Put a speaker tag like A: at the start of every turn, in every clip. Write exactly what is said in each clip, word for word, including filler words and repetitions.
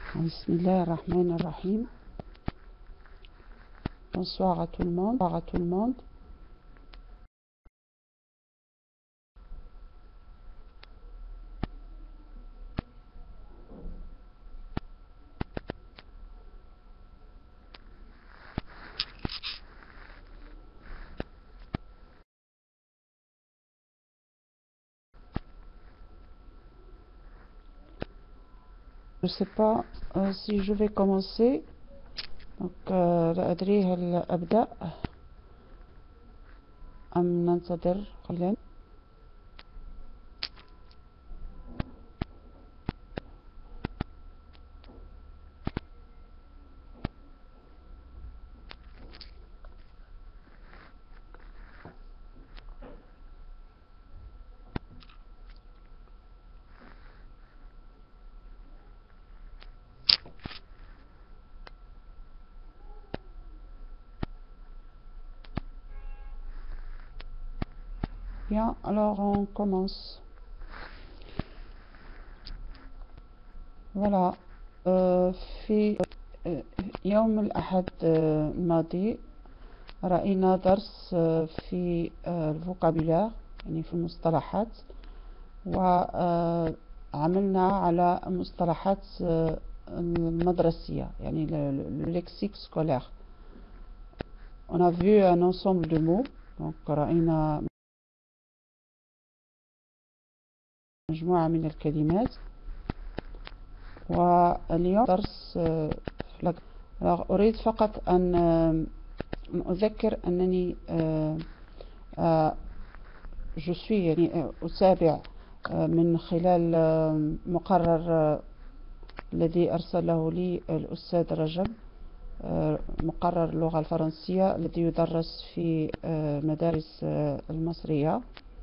A: Bismillahirrahmanirrahim. Bonsoir à tout le monde. Bonsoir à tout le monde. Je ne sais pas euh, si je vais commencer. Donc, لا أدري هل أبدأ أم ننتظر قليلا. Bien, alors on commence. Voilà. euh, في euh, يوم الأحد euh, الماضي رأينا درس euh, في euh, الفوكابولار، يعني في المصطلحات، وعملنا على المصطلحات euh, المدرسية، يعني le lexique scolaire. On a vu un ensemble de mots. Donc رأينا مجموعة من الكلمات. واليوم درس أريد فقط أن أذكر أنني je suis يعني أتابع من خلال مقرر الذي أرسله لي الأستاذ رجب، مقرر اللغة الفرنسية الذي يدرس في مدارس المصرية.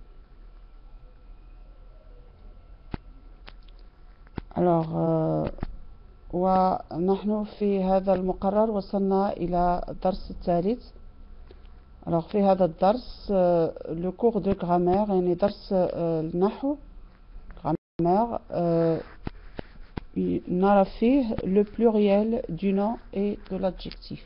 A: alors ونحن في هذا المقرر وصلنا إلى الدرس الثالث. alors في هذا الدرس le cours de grammaire، يعني درس النحو grammaire، نرى فيه le pluriel du nom et de l'adjectif،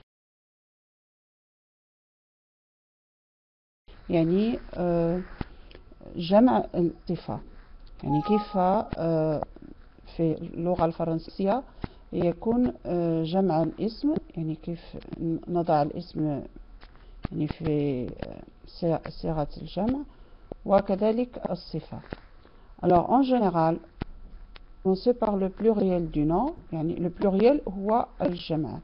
A: يعني جمع الصفة، يعني كيف في اللغة الفرنسية يكون جمع الاسم، يعني كيف نضع الاسم يعني في صيغة الجمع، وكذلك الصفة. alors en général on commence par le pluriel du nom، يعني le pluriel هو الجمع.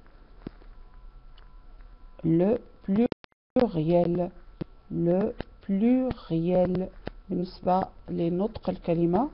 A: le pluriel le pluriel بالنسبة لنطق الكلمة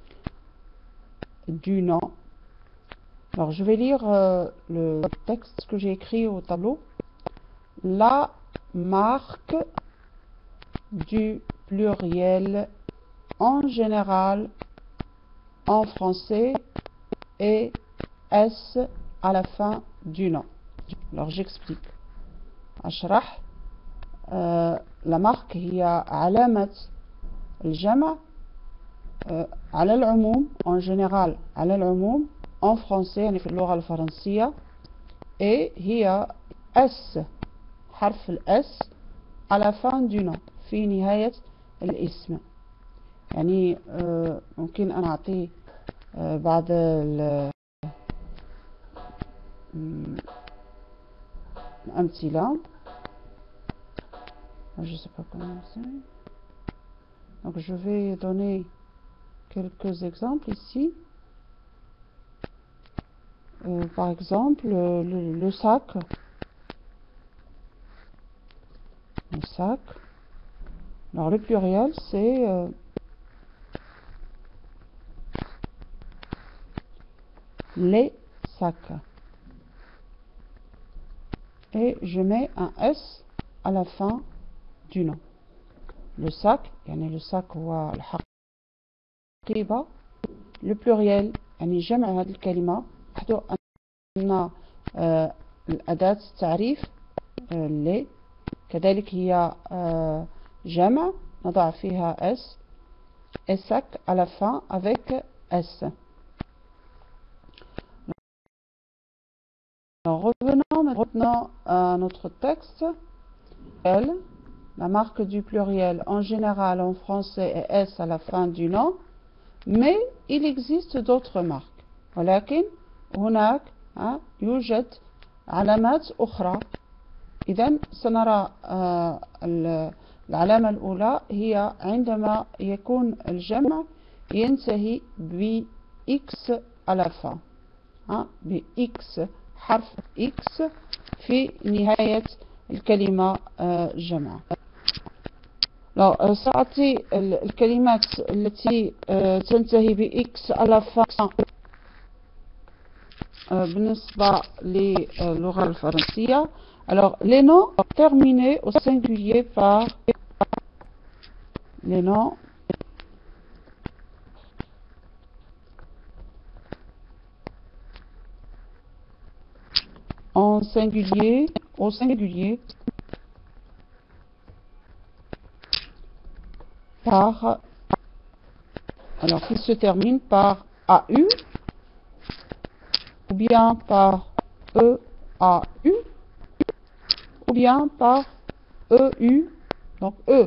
A: du nom. alors je vais lire euh, le texte que j'ai écrit au tableau. La marque du pluriel en général en français est S à la fin du nom. alors j'explique. أشرح. euh, la marque هي علامة الجمع euh, على العموم en général على العموم en français يعني في اللغة الفرنسية، et هي S حرف الأس à la fin du nom في نهاية الاسم. يعني euh, ممكن أن أعطي euh, بعض الأمثلة. je sais pas comment c'est. donc je vais donner quelques exemples ici. Euh, par exemple le, le sac le sac alors le pluriel c'est euh, les sacs, et je mets un S à la fin du nom. le sac يعني le sac هو الحقيبة. le pluriel يعني جمع هذه الكلمة، لاحظوا أن آه الأداة التعريف آه لي، كذلك هي آه جمع نضع فيها S et sac à la fin avec S. Alors, revenons maintenant à notre texte. L, la marque du pluriel en général en français est S à la fin du nom, mais il existe d'autres marques. ولكن هناك يوجد علامات أخرى. إذن سنرى العلامة الأولى هي عندما يكون الجمع ينتهي ب X à la fin. ب X حرف X في نهاية الكلمة جمع. سأعطي الكلمات التي تنتهي ب X à la fin بالنسبة للغة الفرنسية. Alors, les noms terminés au singulier par les noms en singulier, au singulier, par, alors qui se termine par A U, ou bien par E A U, ou bien par E U, donc E.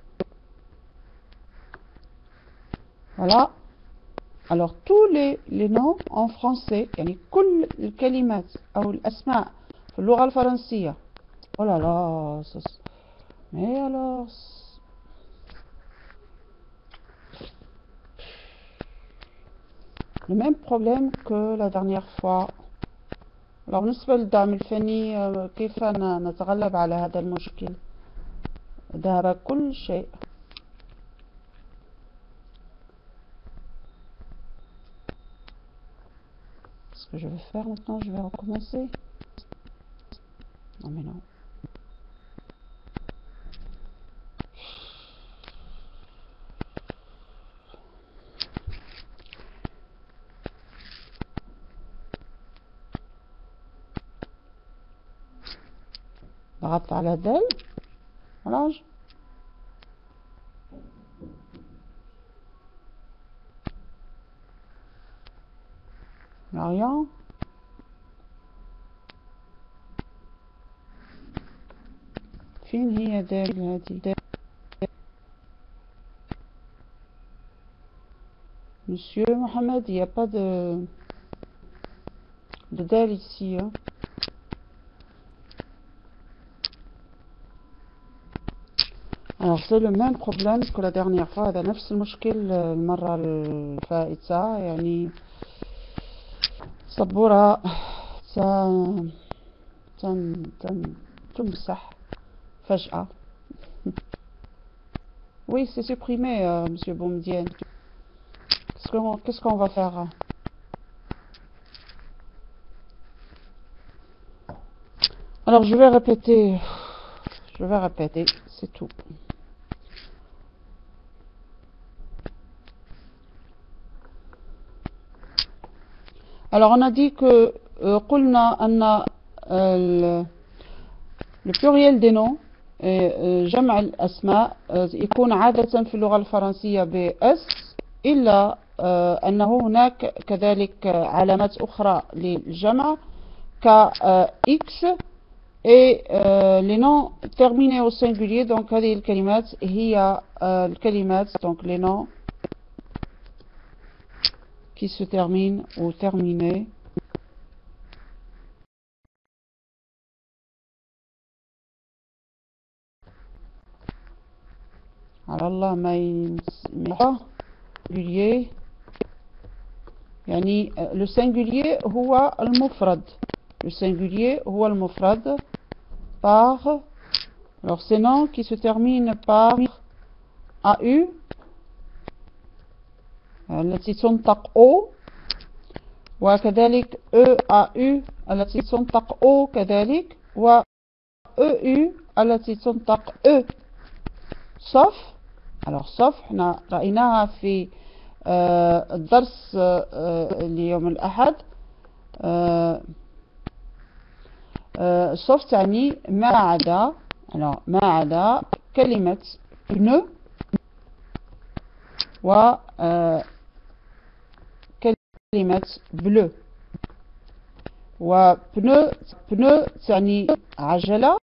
A: Voilà. Alors tous les, les noms en français, يعني كل الكلمات أو الأسماء في اللغة الفرنسية. Oh là là, ça, mais alors, le même problème que la dernière fois. Alors بالنسبة للدعم الفني كيف نتغلب على هذا المشكل؟ ذهب كل شيء. Ce que je vais faire maintenant, je vais recommencer. Non mais non. ضغطت على دال. Voilà. Rien. فين هي دال هذه؟ Monsieur Mohamed, il n'y a pas de, de dal ici. Hein. Alors c'est le même problème que la dernière fois. هذا نفس المشكل المرة الفائتة. يعني صبورة تن تن تن تمسح فجأة. Oui, c'est supprimé, euh, Monsieur Boumdienne. Qu'est-ce qu'on qu'est-ce qu'on va faire? Alors je vais répéter. Je vais répéter, c'est tout. Alors on a dit que euh, قلنا أن euh, le pluriel des noms جمع الأسماء يكون عادة في اللغة الفرنسية ب S إلا أنه هناك كذلك علامات أخرى للجمع ك X et les noms terminés au singulier. donc هذه الكلمات هي الكلمات donc les noms qui se terminent ou terminés على الله ما يمسح singulier. يعني le singulier هو المفرد. le singulier هو المفرد par alors ces noms qui se terminent par A U التي تنطق O وكذلك E A U التي تنطق O كذلك و E U التي تنطق E sauf alors sauf احنا رأيناها في آه الدرس آه اليوم الأحد. آه آه sauf تعني ما عدا ما عدا كلمة pneu و آه كلمة bleu. وبنو بنو تعني عجلة،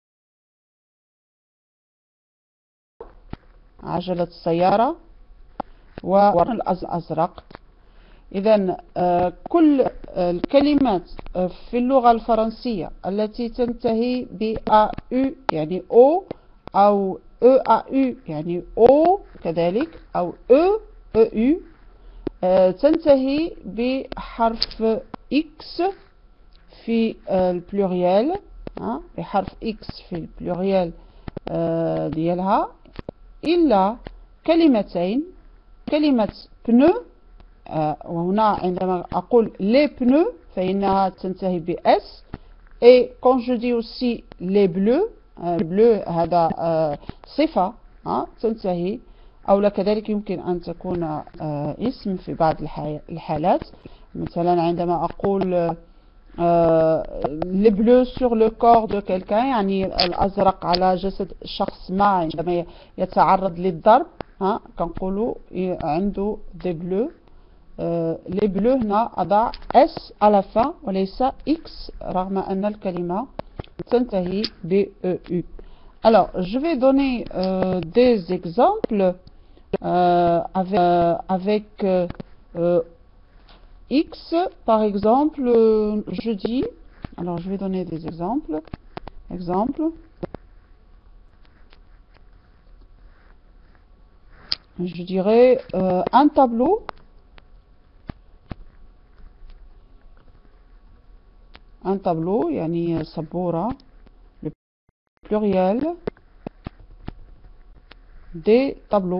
A: عجلة السيارة، والأزرق. إذا كل الكلمات في اللغة الفرنسية التي تنتهي ب أ يو يعني أو أو أو أ يو يعني أو كذلك أو أو أو يو تنتهي بحرف إكس في البلوريال، بحرف إكس في البلوريال ديالها، إلا كلمتين، كلمة بنو، وهنا عندما أقول les pneus فإنها تنتهي ب S. et quand je dis aussi les bleus، les bleus هذا صفة تنتهي، أو كذلك يمكن أن تكون اسم في بعض الحالات. مثلا عندما أقول les bleus sur le corps de quelqu'un يعني الأزرق على جسد شخص ما عندما يتعرض للضرب، كنقولوا عنده des bleus. les bleus هنا أضع S à la fin وليس X رغم أن الكلمة تنتهي ب E U. Alors, je vais donner euh, des exemples euh, avec, euh, avec euh, euh, X, par exemple, euh, je dis, alors je vais donner des exemples. Exemple, je dirais euh, un tableau. Un tableau, يعني سبورة، le pluriel des tableaux.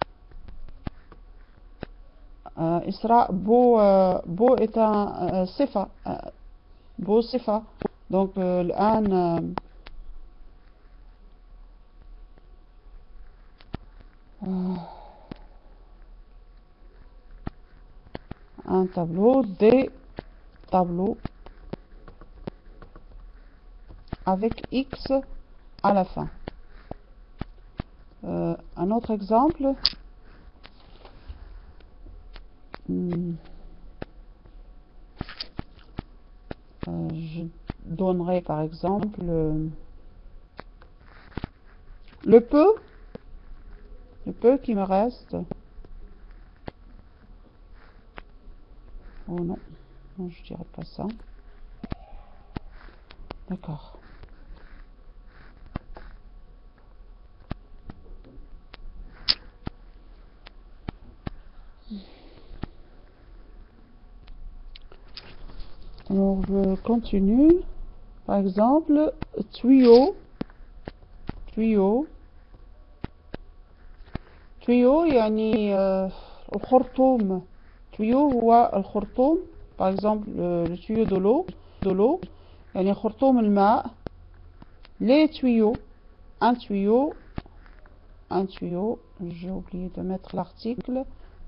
A: euh, إسراء beau euh, beau est un euh, صفة euh, beau صفة. donc euh, الآن euh, un tableau, des tableaux avec X à la fin. Euh, un autre exemple, hmm, euh, je donnerai par exemple euh, le peu, le peu qui me reste. Oh non, non, je dirais pas ça. D'accord. Alors je continue. Par exemple, tuyau, tuyau, tuyau يعني الخرطوم. tuyau هو الخرطوم. par exemple le tuyau de l'eau, de l'eau يعني خرطوم الماء. les tuyaux, un tuyau, un tuyau, j'ai oublié de mettre l'article,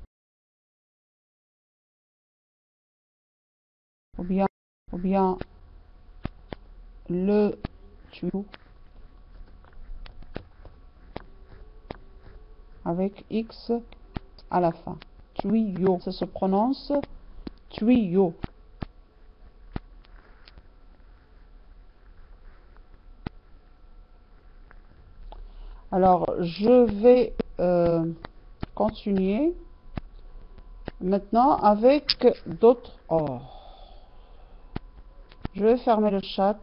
A: ou bien, ou bien le tuyau avec X à la fin. Tuyau, ça se prononce tuyau. Alors, je vais euh, continuer maintenant avec d'autres. Oh. Je vais fermer le chat.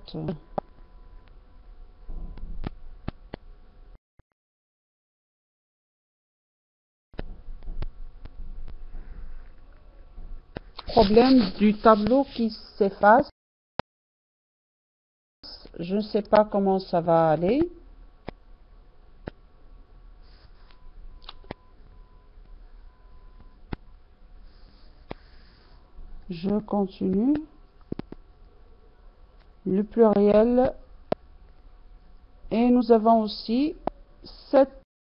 A: Problème du tableau qui s'efface. Je ne sais pas comment ça va aller. Je continue. Le pluriel. Et nous avons aussi sept.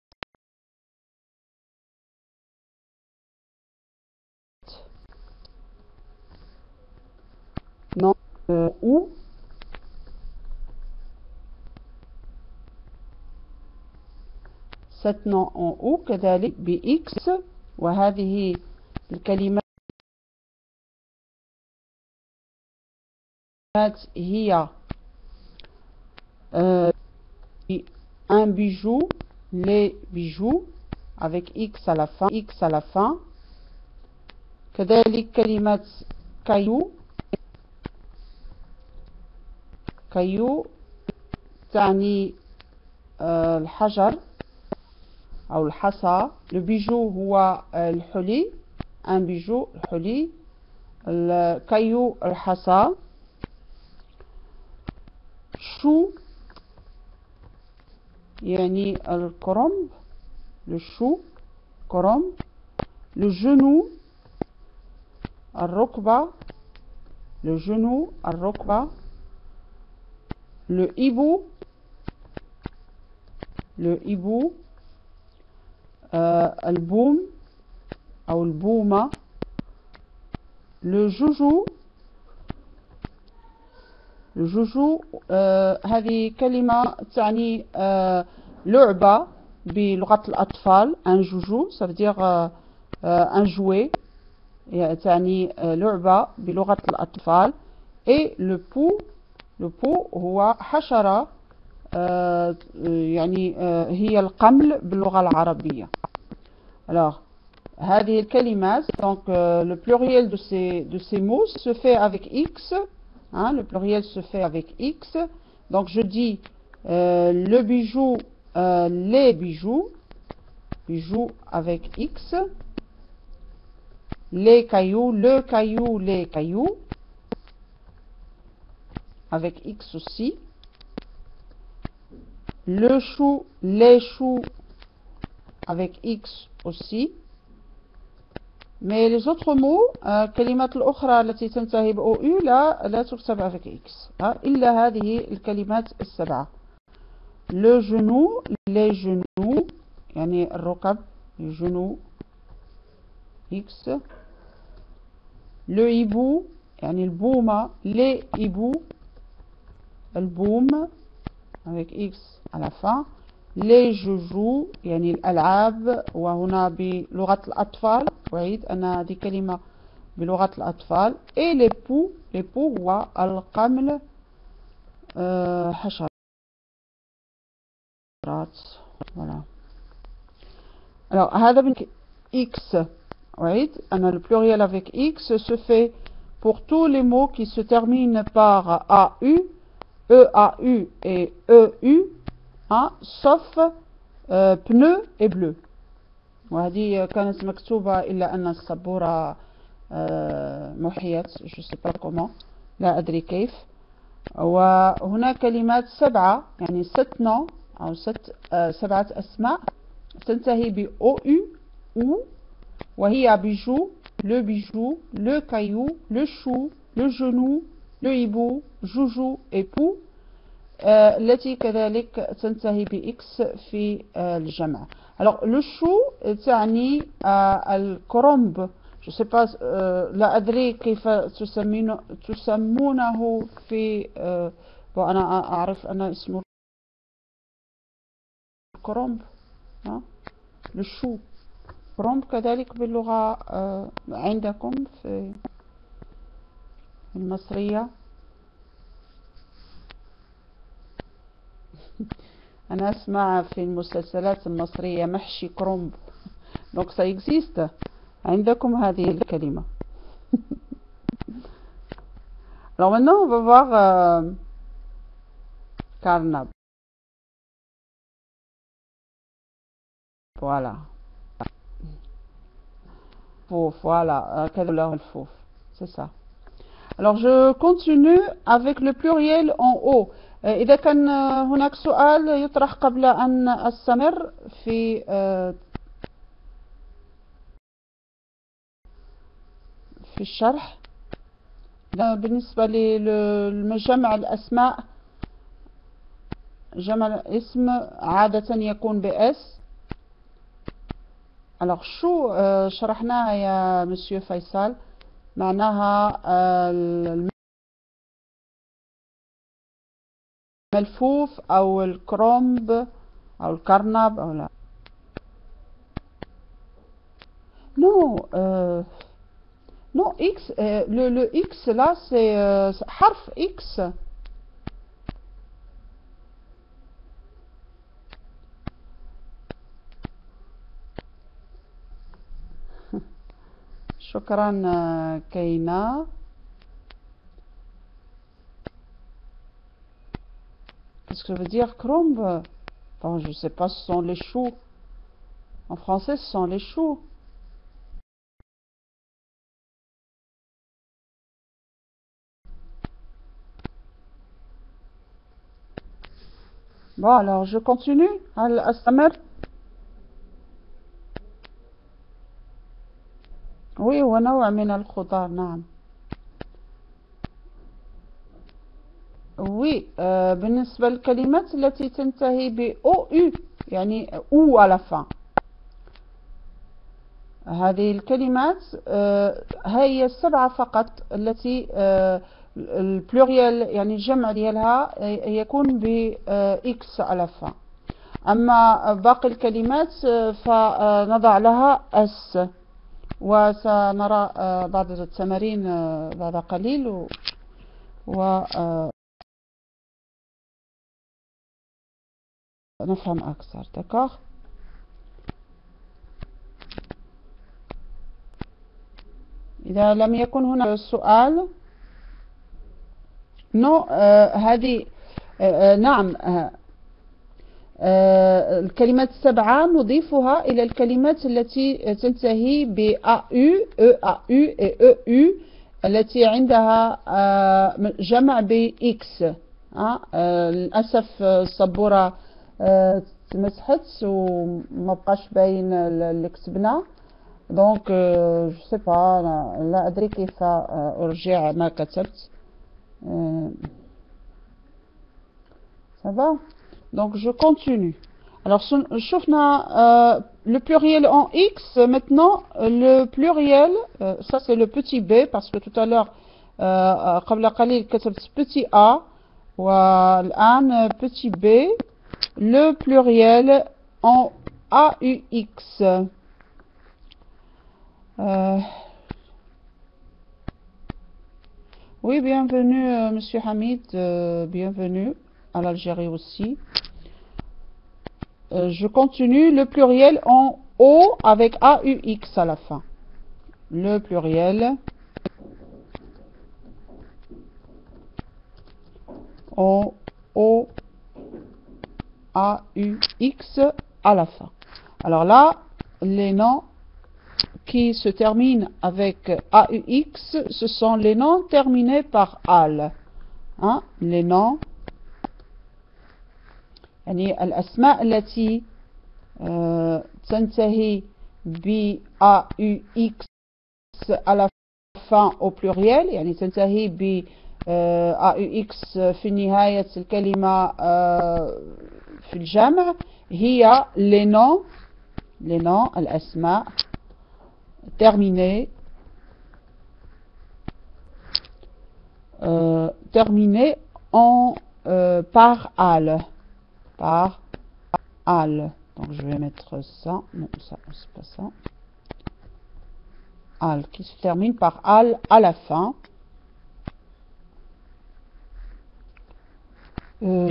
A: Non. Euh, ou. sept noms en ou كذلك بإكس. وهذه الكلمة هي euh, un bijou, les bijoux avec X à la fin, X à la fin. كذلك كلمة كايو، كايو تعني آه الحجر أو الحصى. البيجو هو الحلي، ان بيجو الحلي، الكايو الحصى. شو يعني الكرنب، le chou كرنب. le genou الركبة، le genou الركبة. le hibou، le hibou آه البوم أو البومة. le joujou، le joujou آه هذه كلمة تعني آه لعبة بلغة الأطفال. un joujou ça veut dire آه آه un jouet، تعني آه لعبة بلغة الأطفال. et le pou، le pou هو حشرة آه يعني آه هي القمل باللغة العربية. alors هذه الكلمات donc euh, le pluriel de ces de ces mots se fait avec X, hein, le pluriel se fait avec X. donc je dis euh, le bijou, euh, les bijoux, bijoux avec X. les cailloux, le caillou, les cailloux avec X aussi. le chou, les choux avec X aussi. mais les autres mots الكلمات الأخرى التي تنتهي ب أو U لا لا تكتب avec X إلا هذه الكلمات السبعة. le genou، les genoux يعني الركب، les genoux X. le hibou يعني البومة، les hiboux البوم avec X à la fin. les joujoux يعني الألعاب، وهنا بلغة الأطفال، أعيد أن هذه كلمة بلغة الأطفال. et les poux، les poux هو القمل euh, حشرات. voilà. alors هذا بن X، أعيد أن le pluriel avec X se fait pour tous les mots qui se terminent par A U, E A U et E U, hein, sauf euh, pneu et bleu. وهذه كانت مكتوبة إلا أن السبورة euh, محيت، je sais pas comment، لا أدري كيف. وهنا كلمات سبعة يعني ست نوع أو ست آه سبعة أسماء تنتهي ب أو U ou، وهي bijou، le bijou، le caillou، le chou، le genou، le hibou، joujou et pou euh, التي كذلك تنتهي ب X في euh, الجمع. alors le chou تعني euh, الكرنب، je sais pas euh, لا أدري كيف تسمونه تسمونه في euh, أنا أعرف أن اسمه الكرنب، le chou كرنب كذلك باللغة آه عندكم في المصرية. أنا أسمع في المسلسلات المصرية محشي كرنب، donc ça existe عندكم هذه الكلمة. alors maintenant on va voir euh, carnab. voilà fouf, voilà كذا الفوف c'est ça. alors je continue avec le pluriel en haut. إذا كان هناك سؤال يطرح قبل أن أستمر في في الشرح بالنسبة لجمع الأسماء، جمع الاسم عادة يكون بأس. alors شو شرحناها يا مسيو فيصل، معناها الملفوف أو الكرنب أو الكرنب أو لا نو no, euh, Non, X, euh, le, le X là, c'est euh, harf X. شكرا كينا. Qu'est-ce que ça veut dire crombe? Enfin, je sais pas, ce sont les choux. En français, ce sont les choux. Bon, alors je continue. هل أستمر؟ Oui, هو نوع من الخضار نعم. Oui, euh, بالنسبة للكلمات التي تنتهي ب أو يو يعني أو على fin. هذه الكلمات آه هي السبعة فقط التي آه البلوريال يعني الجمع ديالها يكون ب إكس على fin. أما باقي الكلمات فنضع لها اس، وسنرى بعض التمارين بعد قليل و, و نفهم أكثر. d'accord. إذا لم يكن هنا سؤال نو آه هذه آه آه نعم آه آه الكلمات السبعة نضيفها إلى الكلمات التي تنتهي ب أ يو أ أ يو أ يو التي عندها آه جمع ب إكس. آه آه للأسف السبورة آه تمسحت وما بقاش باين اللي كتبنا. دونك جو سي با لا أدري كيف أرجع ما كتبت. Ça va? Donc je continue. Alors شوفنا euh, le pluriel en X. Maintenant le pluriel euh, ça c'est le petit b parce que tout à l'heure euh, قبل قليل كتبت petit a والآن petit b. Le pluriel en A U X. Euh, oui, bienvenue euh, Monsieur Hamid, euh, bienvenue à l'Algérie aussi. Euh, je continue le pluriel en O avec A U X à la fin. Le pluriel en O A U X à la fin. Alors là, les noms qui se terminent avec A U X, ce sont les noms terminés par al. Hein? Les noms, يعني الأسماء التي euh, تنتهي ب A U X à la fin au pluriel، يعني تنتهي ب A U X في نهاية الكلمة في الجمع، هي les noms les noms الأسماء terminées euh, terminées en euh, par al par al. Donc je vais mettre ça, non ça c'est pas ça, al qui se termine par al à la fin. euh,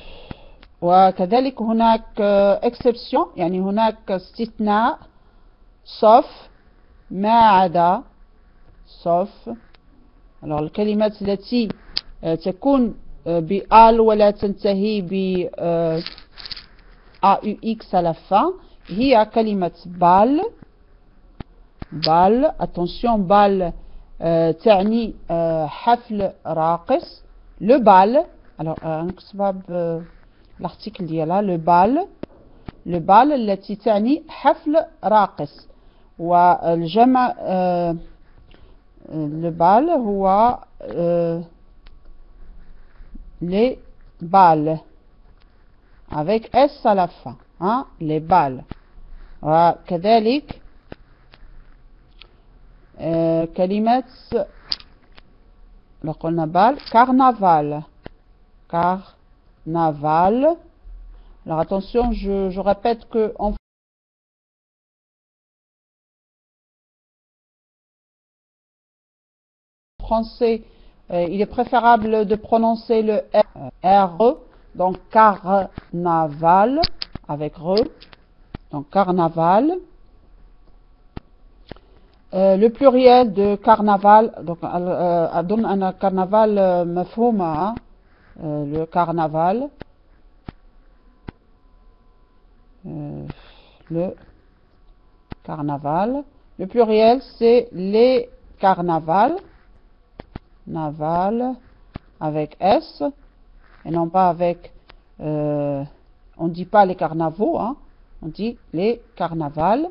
A: وكذلك هناك exception، يعني هناك استثناء sauf ما عدا sauf. alors الكلمات التي تكون بال ولا تنتهي ب A U X à la fin هي كلمة بال. بال attention بال تعني حفل راقص. le bal alors نكتبها بالارتيكل ديالها le bal le bal التي تعني حفل راقص. والجمع le bal هو les balles avec S à la fin. hein? les balles. وكذلك euh, كلمة لو قلنا بال carnaval carnaval. alors attention, je, je répète que en français, euh, il est préférable de prononcer le R, donc carnaval, avec re, donc carnaval. Euh, le pluriel de carnaval, donc euh, donne un carnaval euh, mafhouma, euh, le carnaval, euh, le carnaval. Le pluriel c'est les carnavals, naval avec S et non pas avec, euh, on dit pas les carnavaux, hein, on dit les carnavals.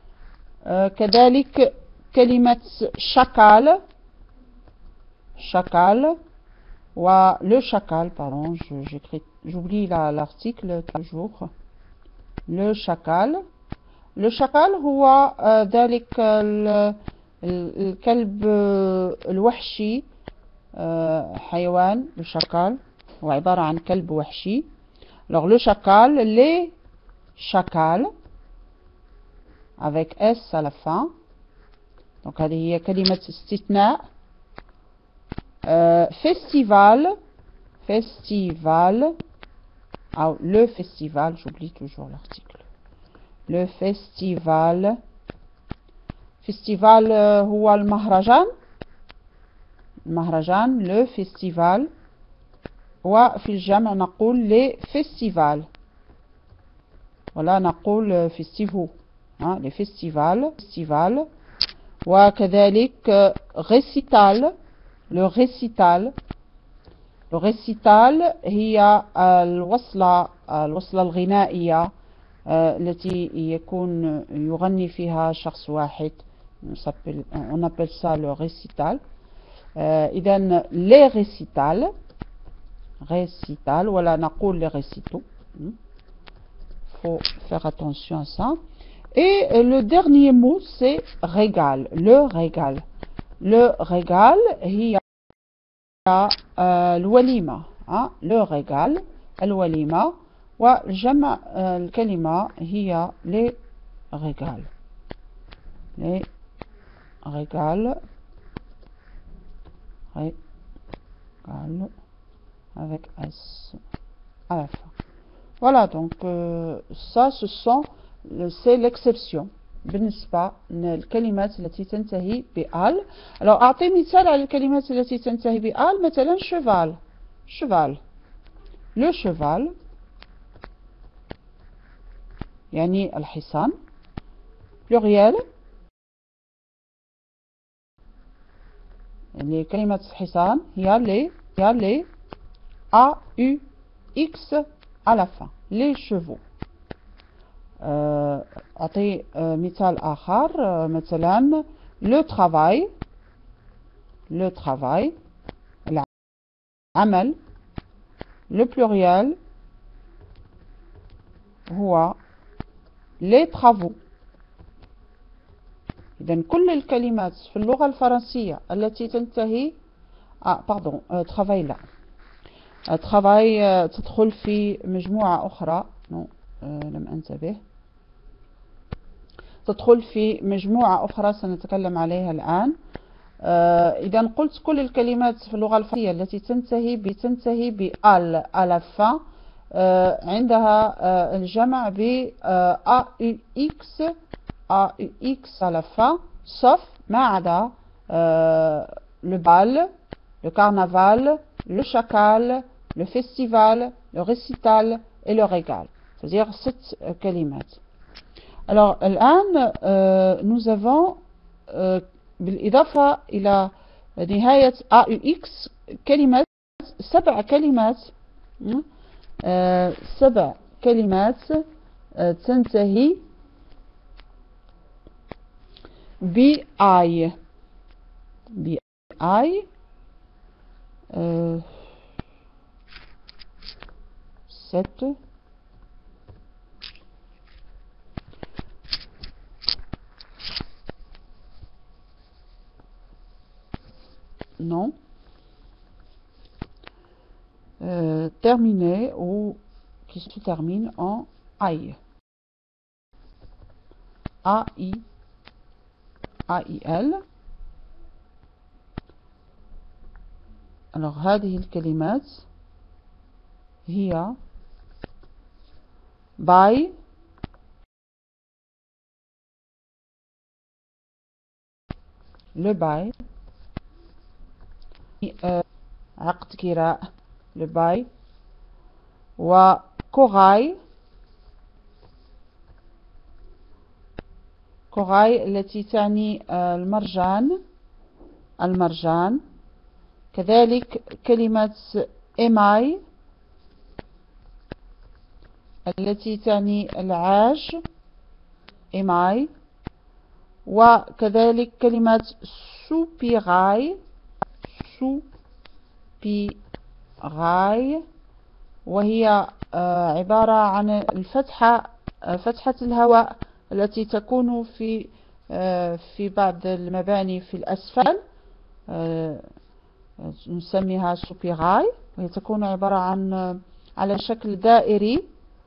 A: كذلك كلمة chacal, chacal, ou le chacal, pardon, j'oublie l'article toujours. Le chacal. Le chacal هو ذلك الكلب الوحشي، حيوان. le chacal هو عبارة عن كلب وحشي. alors le chacal, les chacals avec S à la fin. donc هذه هي كلمة استثناء. euh, festival, festival, ah, le festival, j'oublie toujours l'article. le festival. festival euh, هو المهرجان. المهرجان le festival. وفي الجمع نقول les festivals. ولا نقول festival. hein, les festivals. festival. وكذلك récital, le récital. le récital هي الوصلة الوصلة الغنائية التي يكون يغني فيها شخص واحد. on appelle ça le récital. إذن les récitals, récital, ولا نقول les récitaux. faut faire attention à ça. Et le dernier mot c'est régal, le régal. le régal هي الوليمة. le régal الوليمة. وجمع الكلمة هي les régal. les régal. régal avec S à la fin. Voilà, donc euh, ça ce sont c'est l'exception بالنسبة للكلمات التي تنتهي بآل. alors أعطي مثال على الكلمات التي تنتهي بآل. مثلا cheval, cheval. le cheval يعني الحصان. pluriel يعني كلمة حصان هي les هي les A U X à la fin. les chevaux. أعطي مثال آخر. مثلا le travail, le travail العمل. le pluriel هو les travaux. إذن كل الكلمات في اللغة الفرنسية التي تنتهي آه باردون آه travail لا آه travail آه تدخل في مجموعة أخرى. نو آه لم أنتبه. تدخل في مجموعة أخرى سنتكلم عليها الآن. آه إذا قلت كل الكلمات في اللغة الفرنسية التي تنتهي بتنتهي بال à la fin آه عندها آه الجمع ب آه A U X A U X à la fin, sauf ما عدا euh, le bal, le carnaval, le chacal, le festival, le récital et le régal. C'est-à-dire sept euh, كلمات. Alors الآن euh, nous avons euh, بالإضافة إلى نهاية A U X كلمات سبع كلمات euh, سبع كلمات euh, تنتهي بي اي. بي اي ست. non euh, terminé ou qui se termine en I. A I A I L. alors هذه الكلمات هي باي، لو باي، عقد كراء، لو باي، وكوراي، كوراي التي تعني المرجان، المرجان. كذلك كلمة إيماي التي تعني العاج، إيماي. وكذلك كلمة سوبيراي، سوبيراي، وهي عبارة عن الفتحة، فتحة الهواء التي تكون في في بعض المباني في الأسفل، نسميها سوبيراي، وهي تكون عبارة عن على شكل دائري.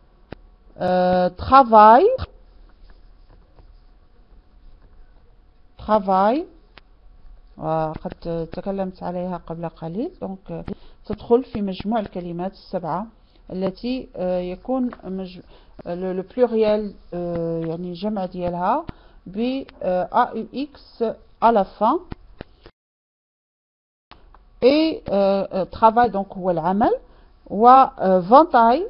A: ترافاي، ترافاي وقد تكلمت عليها قبل قليل. دونك تدخل في مجموع الكلمات السبعة التي يكون لو بلوريال يعني جمع ديالها ب A U X à la fin. et travail donc هو العمل، و فانتاي،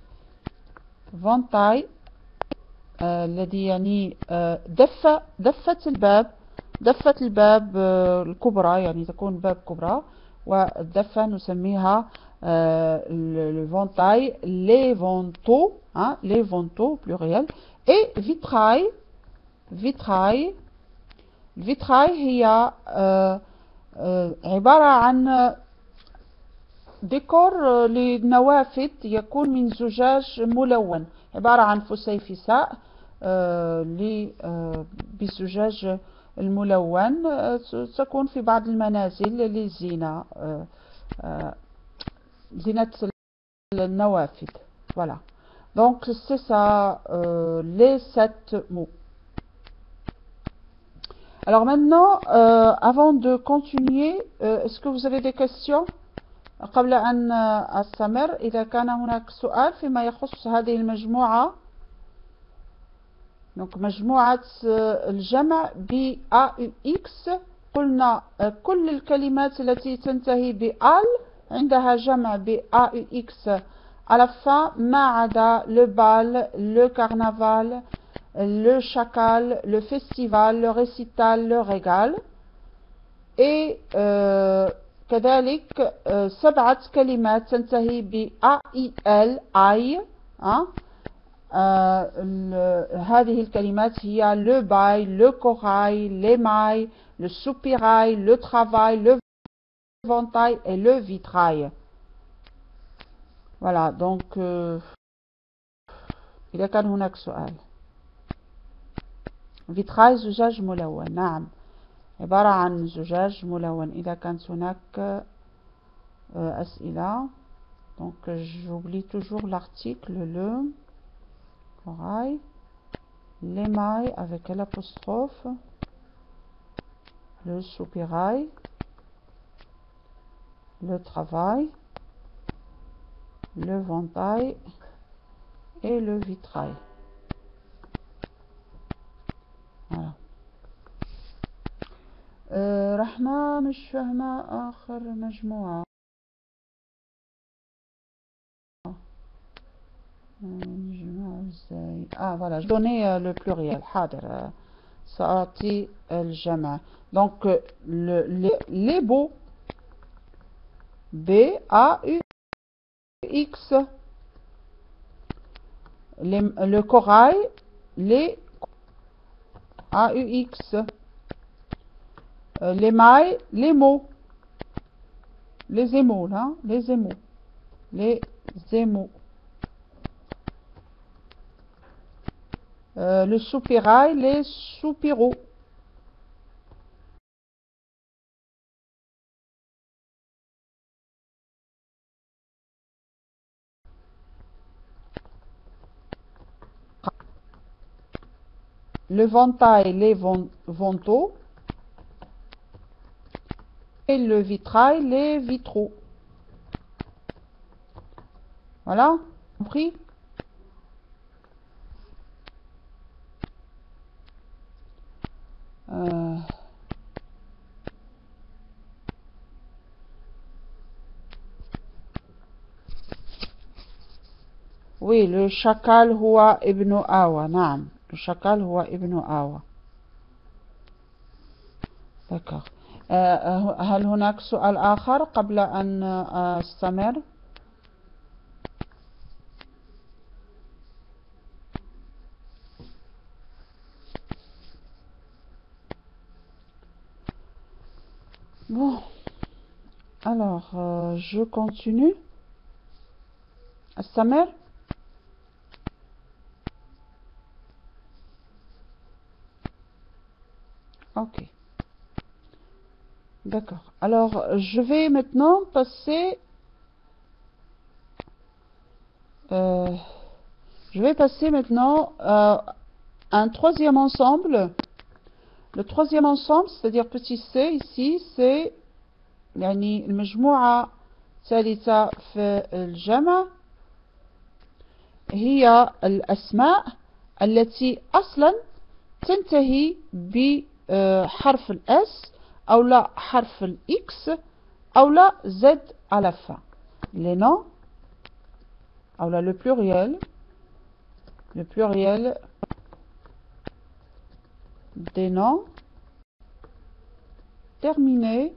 A: فانتاي الذي يعني دفة، دفة الباب، دفة الباب الكبرى، يعني تكون باب كبرى، والدفة نسميها الفانتاي، لي فونتو، لي فونتو بلوريال. et فيتراي، فيتراي، الفيتراي هي عبارة عن ديكور للنوافذ، يكون من زجاج ملون، عبارة عن فسيفساء بالزجاج الملون، تكون في بعض المنازل للزينة، زينة النوافذ. Voilà. Donc c'est ça euh, les sept mots. Alors maintenant, euh, avant de continuer, euh, est-ce que vous avez des questions قبل أن أستمر؟ إذا كان هناك سؤال فيما يخص هذه المجموعة، donc مجموعة الجمع ب A U X، قلنا كل الكلمات التي تنتهي ب AL عندها جمع ب A U X à la fin، ما عدا le bal, le carnaval, le chacal, le festival, le récital, le régal. et euh, كذلك سبعة كلمات تنتهي ب A I L I. هذه الكلمات هي le bail, le corail, l'émail, le soupirail, le travail, le ventail et le vitrail. Voilà, donc euh, إذا كان هناك سؤال. vitrail زجاج ملون، نعم، عبارة عن زجاج ملون. إذا كانت هناك أسئلة. donc j'oublie toujours l'article, le corail, l'émail avec l'apostrophe, le soupirail, le travail, le ventail et le vitrail. voilà. أه رحمة مش فاهمة آخر مجموعة. نجمع ازاي؟ اه فوالا جو دوني لو بلوريال. حاضر، سأعطي الجمع. دونك لي بو B A U X، le corail, les A U X, l'émail, les mots, les émaux, là, les émaux, les émaux. Euh, le soupirail, les soupiraux. Le ventail, les ventaux. Et le vitrail, les vitraux. Voilà, compris? Euh... Oui, le chacal هو ابن آوى. نعم، le chacal هو ابن آوى. d'accord. هل هناك سؤال آخر قبل أن أستمر؟ Bon, alors euh, je continue. أستمر. Ok. D'accord. Alors, je vais maintenant passer... Euh, je vais passer maintenant à un troisième ensemble. Le troisième ensemble, c'est-à-dire petit c ici, c'est يعني المجموعة الثالثة في الجمع هي الأسماء التي أصلا تنتهي بحرف الأس أو لا حرف الإكس أو لا Z à la fin. Les noms, أو لا le pluriel, le pluriel des noms terminés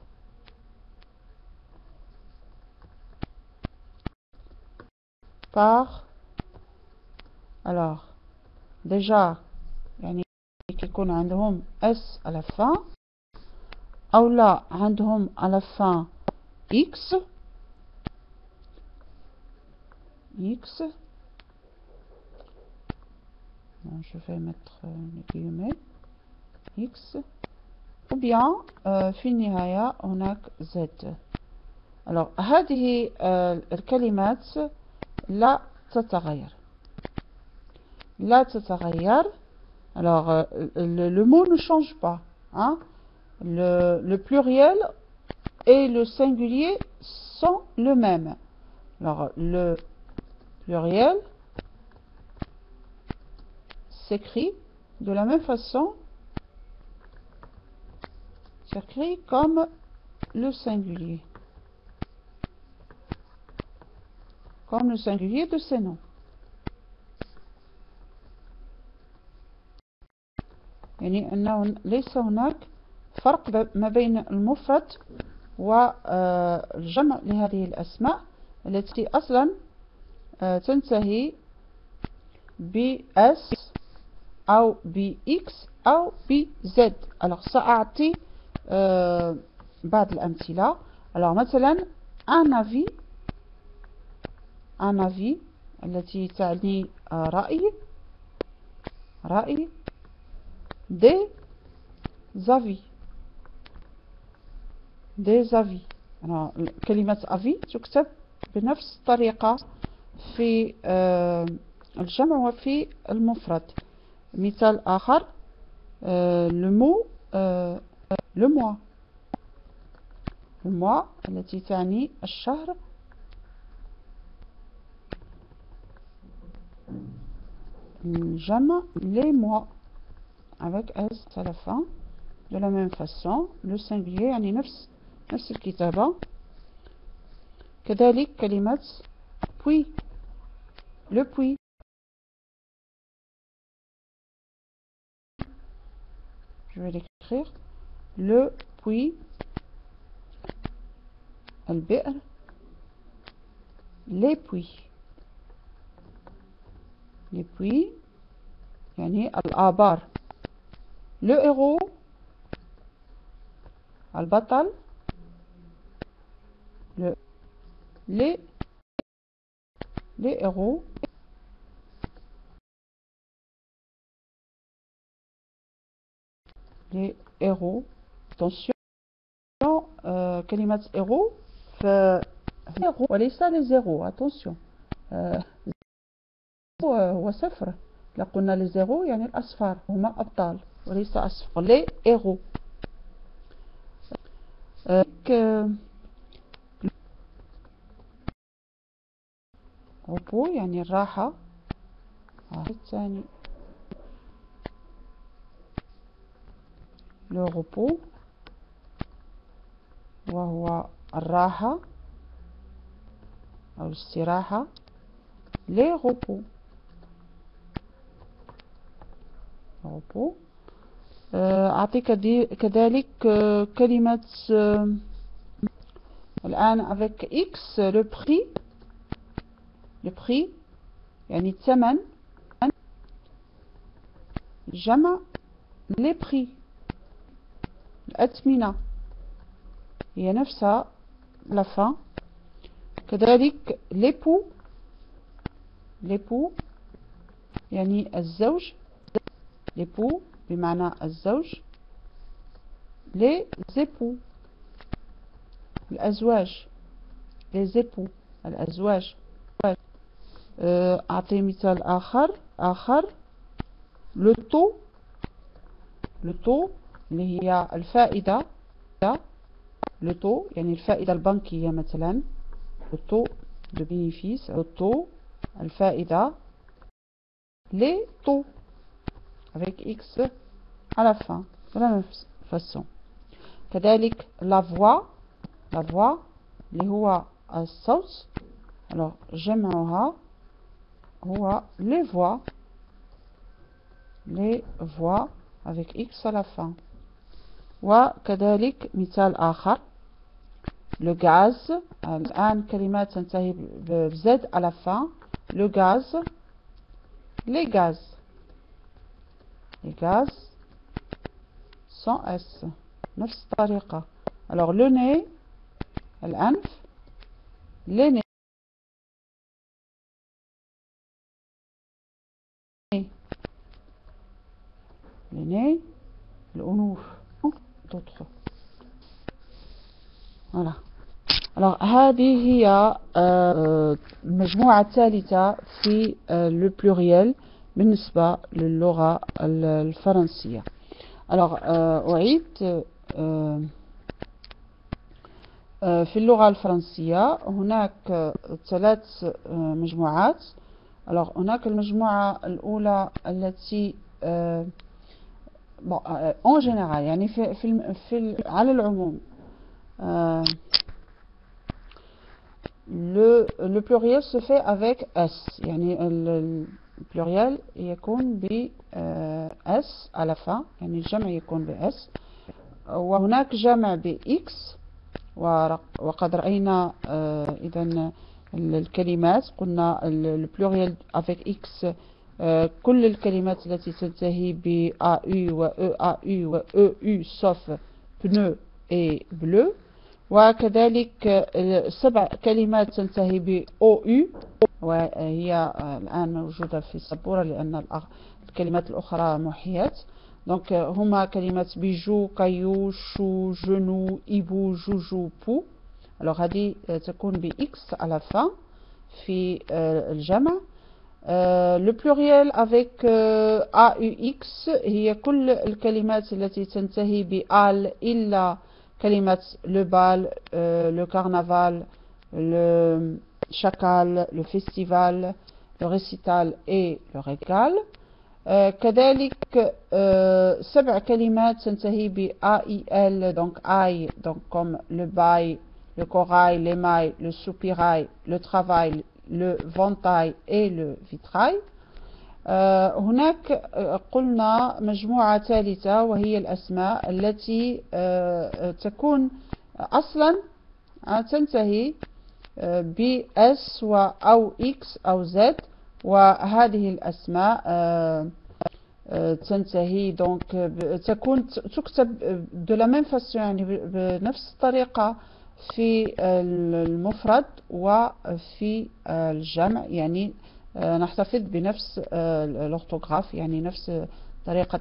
A: par, alors déjà يعني يكون عندهم S à la fin أو لا عندهم à la fin X X bon, je vais mettre les guillemets X ou bien euh, في النهاية هناك Z. alors هذه euh, الكلمات لا تتغير لا تتغير. alors euh, le, le mot ne change pas, hein? le, le pluriel et le singulier sont le même. alors le pluriel s'écrit de la même façon, s'écrit comme le singulier, comme le singulier de ces noms. يعني أنه ليس هناك فرق ما بين المفرد والجمع لهذه الأسماء التي أصلا تنتهي ب S أو ب X أو ب Z. alors سأعطي بعض الأمثلة. alors مثلا un avis un avis التي تعني رأي رأي des avis des avis. alors كلمة avis تكتب بنفس الطريقة في الجمع وفي المفرد. مثال آخر le mot le mois le mois التي تعني الشهر الجمع les mois avec S à la fin. de la même façon le singulier يعني نفس نفس الكتابة. كذلك كلمة puis le puis je vais l'écrire le puis البئر les puits les puits يعني الآبار. le héros البطل le les les héros les héros. attention euh, كلمة héros ف héros وليس les zéros. attention euh, هو صفر. لو قلنا les zéros يعني الأصفار هما أبطال وليس أصفر. les héros repos يعني الراحة. الثاني le repos وهو الراحة أو الاستراحة. les repos repos. أعطيك كذلك كلمة الآن avec X le prix. le prix يعني الثمن. جمع les prix الأثمنة هي نفسها la fin. كذلك l'époux l'époux يعني الزوج. l'époux بمعنى الزوج. les époux الأزواج. les époux الأزواج. أعطي مثال آخر آخر le taux le taux اللي هي الفائدة. le taux يعني الفائدة البنكية مثلا. le taux de bénéfice. le taux الفائدة. les taux avec X à la fin de la même façon. كذلك la voix la voix اللي هو الصوت. alors جمعها هو les voix les voix avec X à la fin. وكذلك مثال آخر le gaz. الآن كلمات تنتهي بزد à la fin. le gaz les gaz les gaz sans S نفس الطريقة. alors le nez الأنف. les nez les nez الأنوف d'autres. voilà. alors هذه هي المجموعة الثالثة في le pluriel بالنسبة للغة الفرنسية. alors أعيد في اللغة الفرنسية هناك ثلاث مجموعات. alors هناك المجموعة الأولى التي en général يعني في في, في على العموم le le pluriel se fait avec S يعني le pluriel يكون ب S à la fin يعني الجمع يكون ب S. وهناك جمع ب X. وقد رأينا إذن الكلمات قلنا le pluriel avec X كل الكلمات التي تنتهي ب A U و E A U و E U sauf pneu et bleu. وكذلك سبع كلمات تنتهي ب O U وهي الآن موجودة في السبورة لأن الكلمات الأخرى محيات. donc هما كلمات بيجو كايو شو جنو إبو جوجو بو. alors هذه تكون ب X à la fin في الجمع. le pluriel avec A U X هي كل الكلمات التي تنتهي ب al إلا كلمة le bal, le carnaval, le chacal, le festival, le récital et le régal. كذلك سبع كلمات تنتهي ب A I L donc I donc comme le bail, le corail, l'émail, le soupirail, le travail, le ventail et le vitrail. هناك قلنا مجموعة ثالثة وهي الأسماء التي تكون أصلا تنتهي ب S أو X أو Z. وهذه الأسماء تنتهي دونك تكون تكتب de la même façon يعني بنفس الطريقة في المفرد وفي الجمع يعني نحتفظ بنفس الأورثوغراف يعني نفس طريقة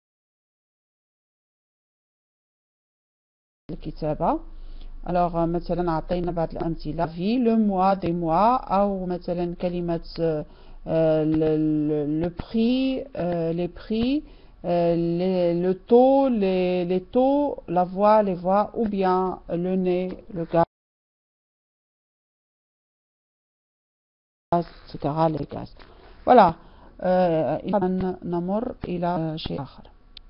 A: الكتابة. alors مثلا أعطينا بعض الأمثلة في le mois des mois أو مثلا كلمة le prix les prix euh, les, le taux, les, les taux, la voix, les voix, ou bien le nez, le gaz, et cetera les gaz. Voilà. Euh, نمر إلى شيء آخر.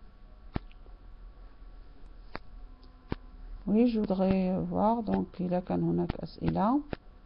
A: Oui, je voudrais voir. Donc, إذا كان هناك أسئلة.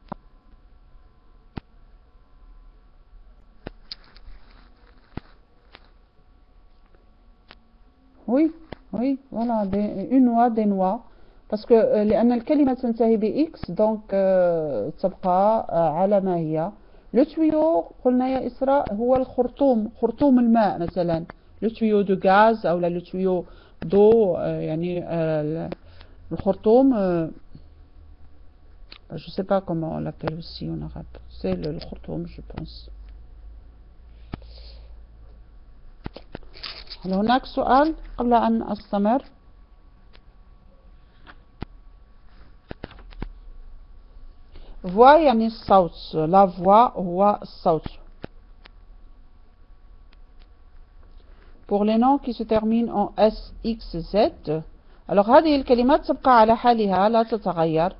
A: Oui, oui, voilà, des, une noix, des noix. parce que آه، لأن الكلمة تنتهي ب X donc آه، تبقى آه، على ما هي. لو tuyau قلنا يا إسراء هو الخرطوم، خرطوم الماء مثلا. لو tuyau de gaz أو لو tuyau d'eau آه، يعني آه، الخرطوم آه، je sais pas comment on l'appelle aussi en arabe. C'est le, le خرطوم je pense. هل هناك سؤال قبل أن أستمر؟ voix يعني الصوت. la voix هو الصوت. pour les noms qui se terminent en S, X, Z. alors هذه الكلمات تبقى على حالها لا تتغير.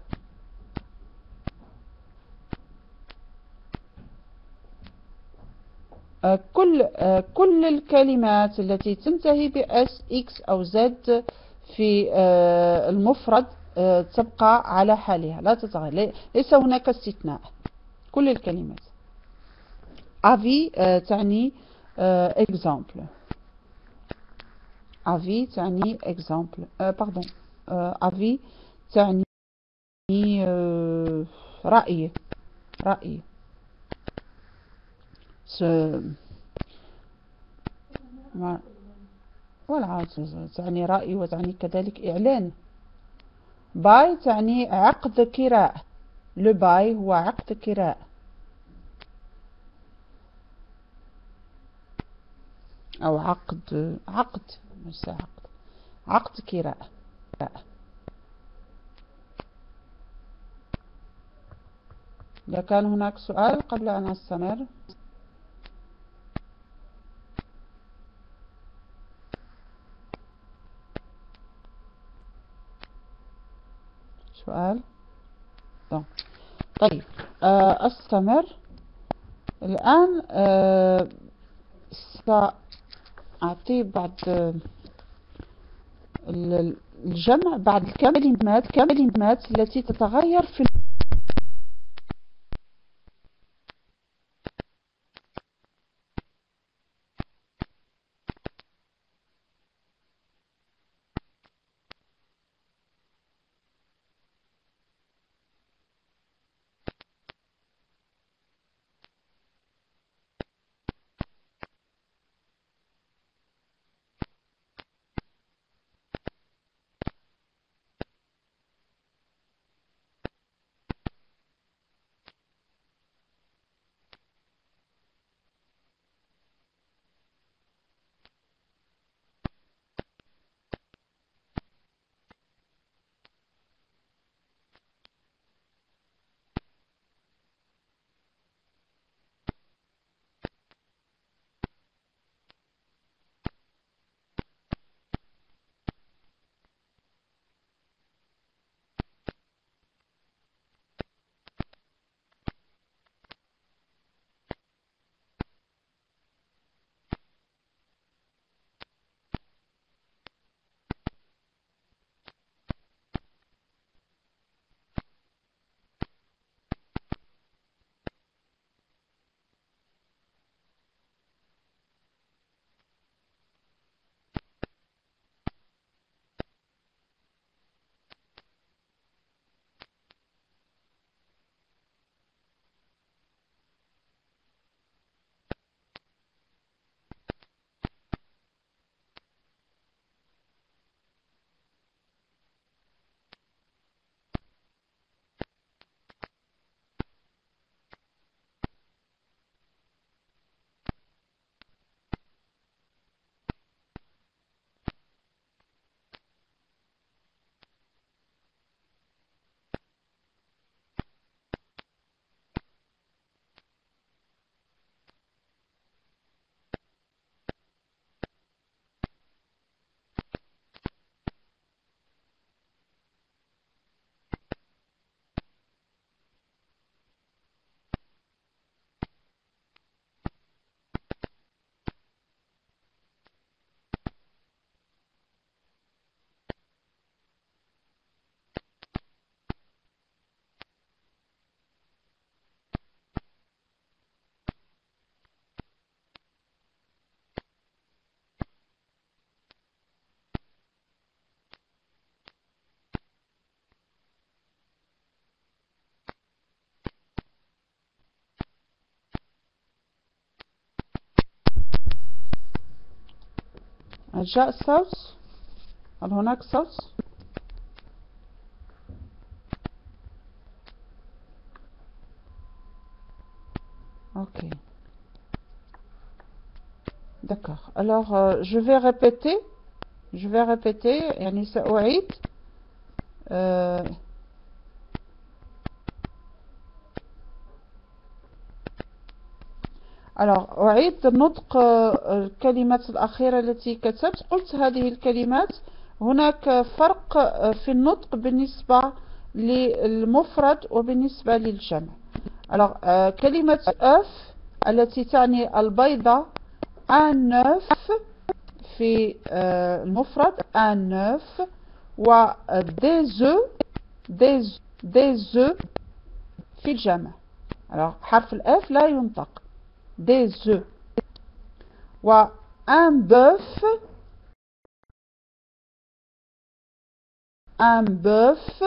A: آه، كل آه، كل الكلمات التي تنتهي ب S, X أو Z في آه، المفرد آه، تبقى على حالها لا تتغير. ليس هناك استثناء. كل الكلمات. avis آه، تعني آه، exemple. avis تعني exemple. آه، pardon. آه، avis تعني آه، رأي. رأي. voilà تعني رأي وتعني كذلك إعلان. باي تعني عقد كراء. لو باي هو عقد كراء. أو عقد عقد مش عقد عقد كراء. إذا كان هناك سؤال قبل أن أستمر. سؤال. طيب آه، أستمر الآن. آه، سأعطي بعد آه، الجمع بعد الكلمات كلمات التي تتغير في هل جاء الصوت؟ هل هناك صوت؟ Ok. D'accord. Alors, euh, je vais répéter. Je vais répéter. يعني سأعيد. Euh, alors أعيد نطق الكلمات الأخيرة التي كتبت. قلت هذه الكلمات هناك فرق في النطق بالنسبة للمفرد وبالنسبة للجمع. alors كلمة أف التي تعني البيضة un œuf في المفرد un œuf و des œufs des des œufs في الجمع. alors حرف الأف لا ينطق des œufs و un bœuf un bœuf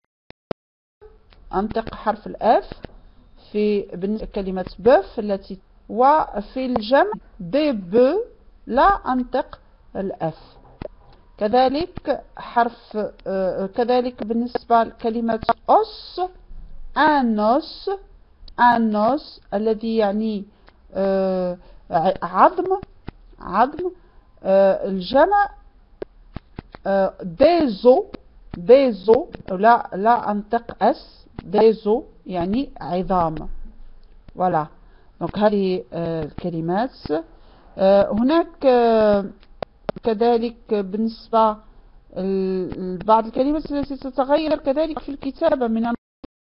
A: أنطق حرف الأف في بالنسبة لكلمة بœuf التي وفي الجمع des bœufs لا أنطق الأف. كذلك حرف آه كذلك بالنسبة لكلمة os un os un os الذي يعني آه عظم عظم آه الجمع آه des os des os لا لا أنطق اس des os يعني عظام. voilà donc هذه آه الكلمات. آه هناك آه كذلك بالنسبة لبعض الكلمات التي تتغير كذلك في الكتابة من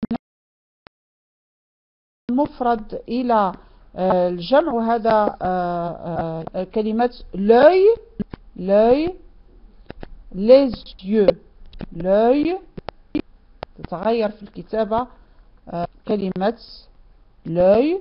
A: المفرد إلى الجمع، وهذا كلمة l'œil l'œil les yeux l'œil تتغير في الكتابة كلمة l'œil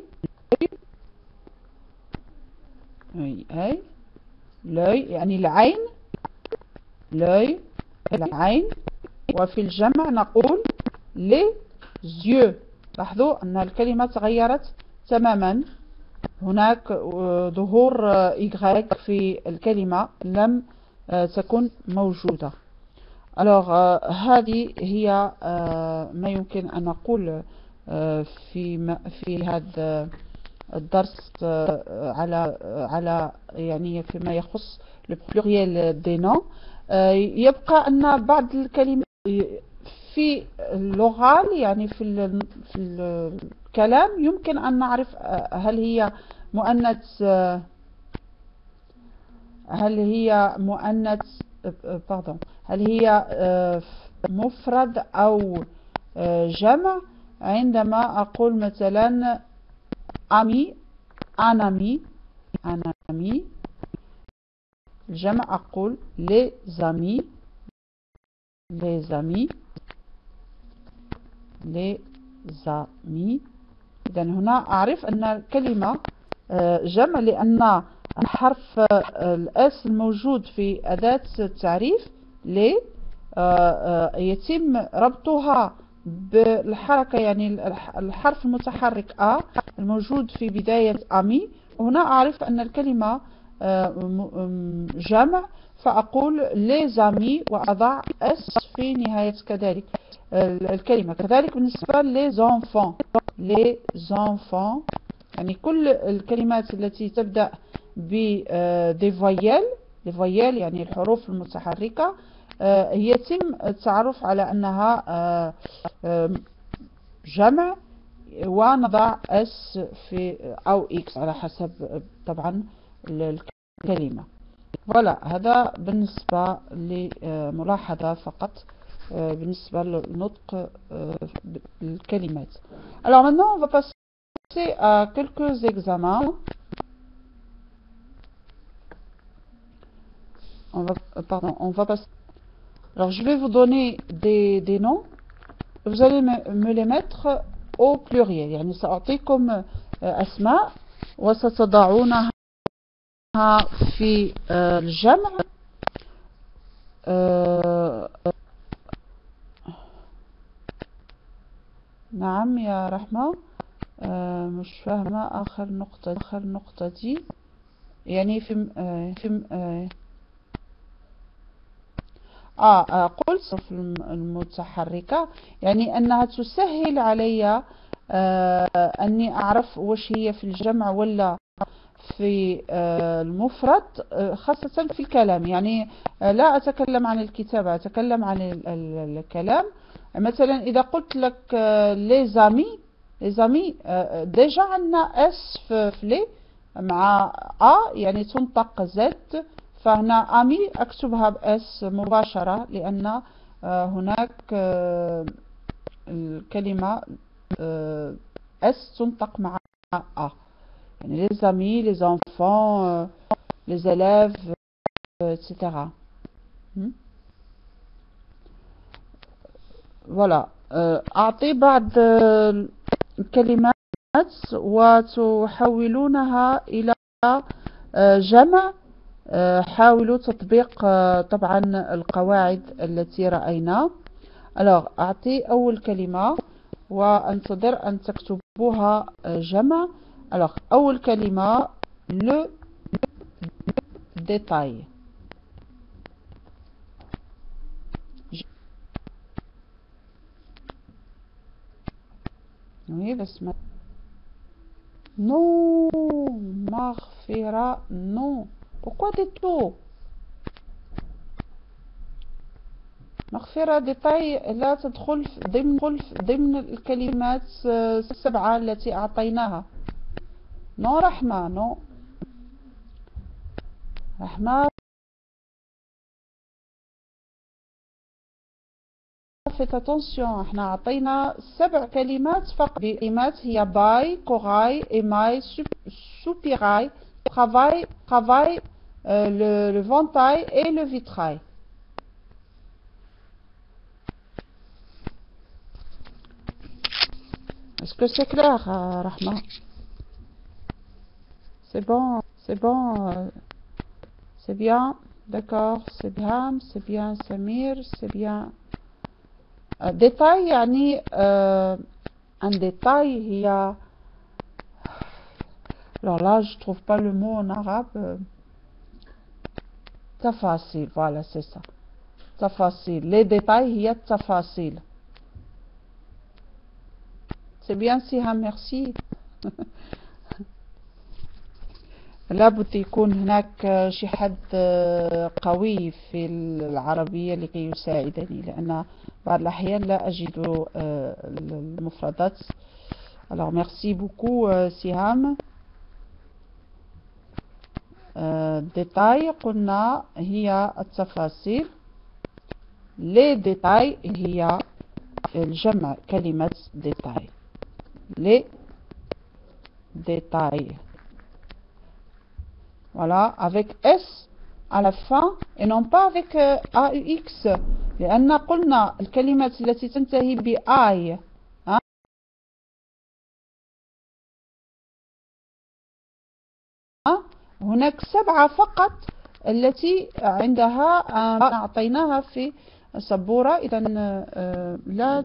A: أي l'œil يعني العين l'œil العين، وفي الجمع نقول les yeux. لاحظوا أن الكلمة تغيرت تماما، هناك ظهور إيغريك في الكلمة لم تكن موجودة. alors هذه هي ما يمكن أن نقول في في هذا الدرس على على يعني فيما يخص البلوريال دي نون. يبقى أن بعض الكلمات في اللغة يعني في في الكلام يمكن أن نعرف هل هي مؤنث هل هي مؤنث pardon هل هي مفرد أو جمع. عندما أقول مثلا أمي un ami un ami الجمع أقول les amis les amis les amis. إذا هنا أعرف أن الكلمة جمع لأن حرف الأس الموجود في أداة التعريف لي يتم ربطها بالحركة، يعني الحرف المتحرك أ الموجود في بداية أمي. هنا أعرف أن الكلمة جمع فأقول les amis وأضع اس في نهاية كذلك الكلمة. كذلك بالنسبة les enfants les enfants يعني كل الكلمات التي تبدأ ب des voyelles des voyelles يعني الحروف المتحركة يتم التعرف على أنها جمع ونضع اس في أو اكس على حسب طبعا الكلمة. voilà هذا بالنسبة لملاحظة فقط بالنسبة لنطق الكلمات. alors maintenant on va passer à quelques examens. on va pardon on va passer. alors je vais vous donner des, des noms, vous allez me, me les mettre au pluriel. يعني سأعطيكم أسماء وستضعونها في الجمع. نعم يا رحمة مش فاهمة آخر نقطة آخر نقطة دي يعني في في آه, آه قلت المتحركة يعني أنها تسهل علي آه أني أعرف واش هي في الجمع ولا في آه المفرد، آه خاصة في الكلام. يعني آه لا أتكلم عن الكتابة، أتكلم عن ال ال الكلام. مثلا إذا قلت لك آه les amis les amis آه ديجا عندنا اس في, في لي مع أ يعني تنطق زد، فهنا أمي أكتبها بأس مباشرة لأن هناك الكلمة أس تنطق مع أ، يعني les amis les enfants les élèves et cetera. voilà. أعطي بعض الكلمات وتحولونها إلى جمع. حاولوا تطبيق طبعا القواعد التي رأينا. alors أعطي أول كلمة وأنتظر أن تكتبوها جمع. alors أول كلمة le détail. oui بس ما non مغفرة non. pourquoi des taux؟ مغفرة ديتاي لا تدخل ضمن ضمن الكلمات السبعة التي أعطيناها. نو رحمة نو رحمة. faites attention، احنا أعطينا سبع كلمات فقط. كلمات هي باي كوراي إيماي سوبيراي travail travail le, le ventail et le vitrail. Est-ce que c'est clair, euh, Rahma? C'est bon, c'est bon, euh, c'est bien, d'accord, c'est bien, c'est bien Samir, c'est bien. euh, détail يعني euh, un détail هي. alors là je trouve pas le mot en arabe. euh, تفاصيل, voilà c'est ça. تفاصيل, les détails هي التفاصيل. c'est bien سهام, merci. لابد يكون هناك شي حد قوي في العربية لكي يساعدني، لأن بعض الأحيان لا أجد المفردات. alors merci beaucoup سهام. détail قلنا هي التفاصيل. les détails هي الجمع كلمة détail. les détails. voilà, avec S à la fin et non pas avec euh, A U X، لأن قلنا الكلمات التي تنتهي ب I هناك سبعة فقط التي عندها أعطيناها في السبورة. إذا لا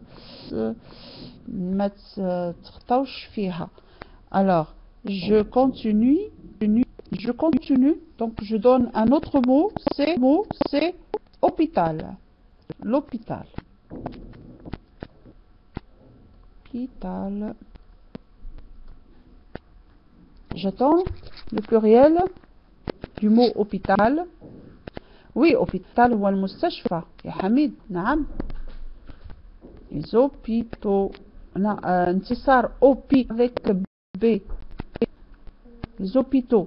A: ما تخطوش فيها. alors je continue je continue donc je donne un autre mot. c'est mot c'est hôpital. l'hôpital hôpital. j'attends le pluriel du mot hôpital. oui hôpital هو المستشفى يا حميد. نعم les hôpitaux. انتصار اوبي avec B. les hôpitaux.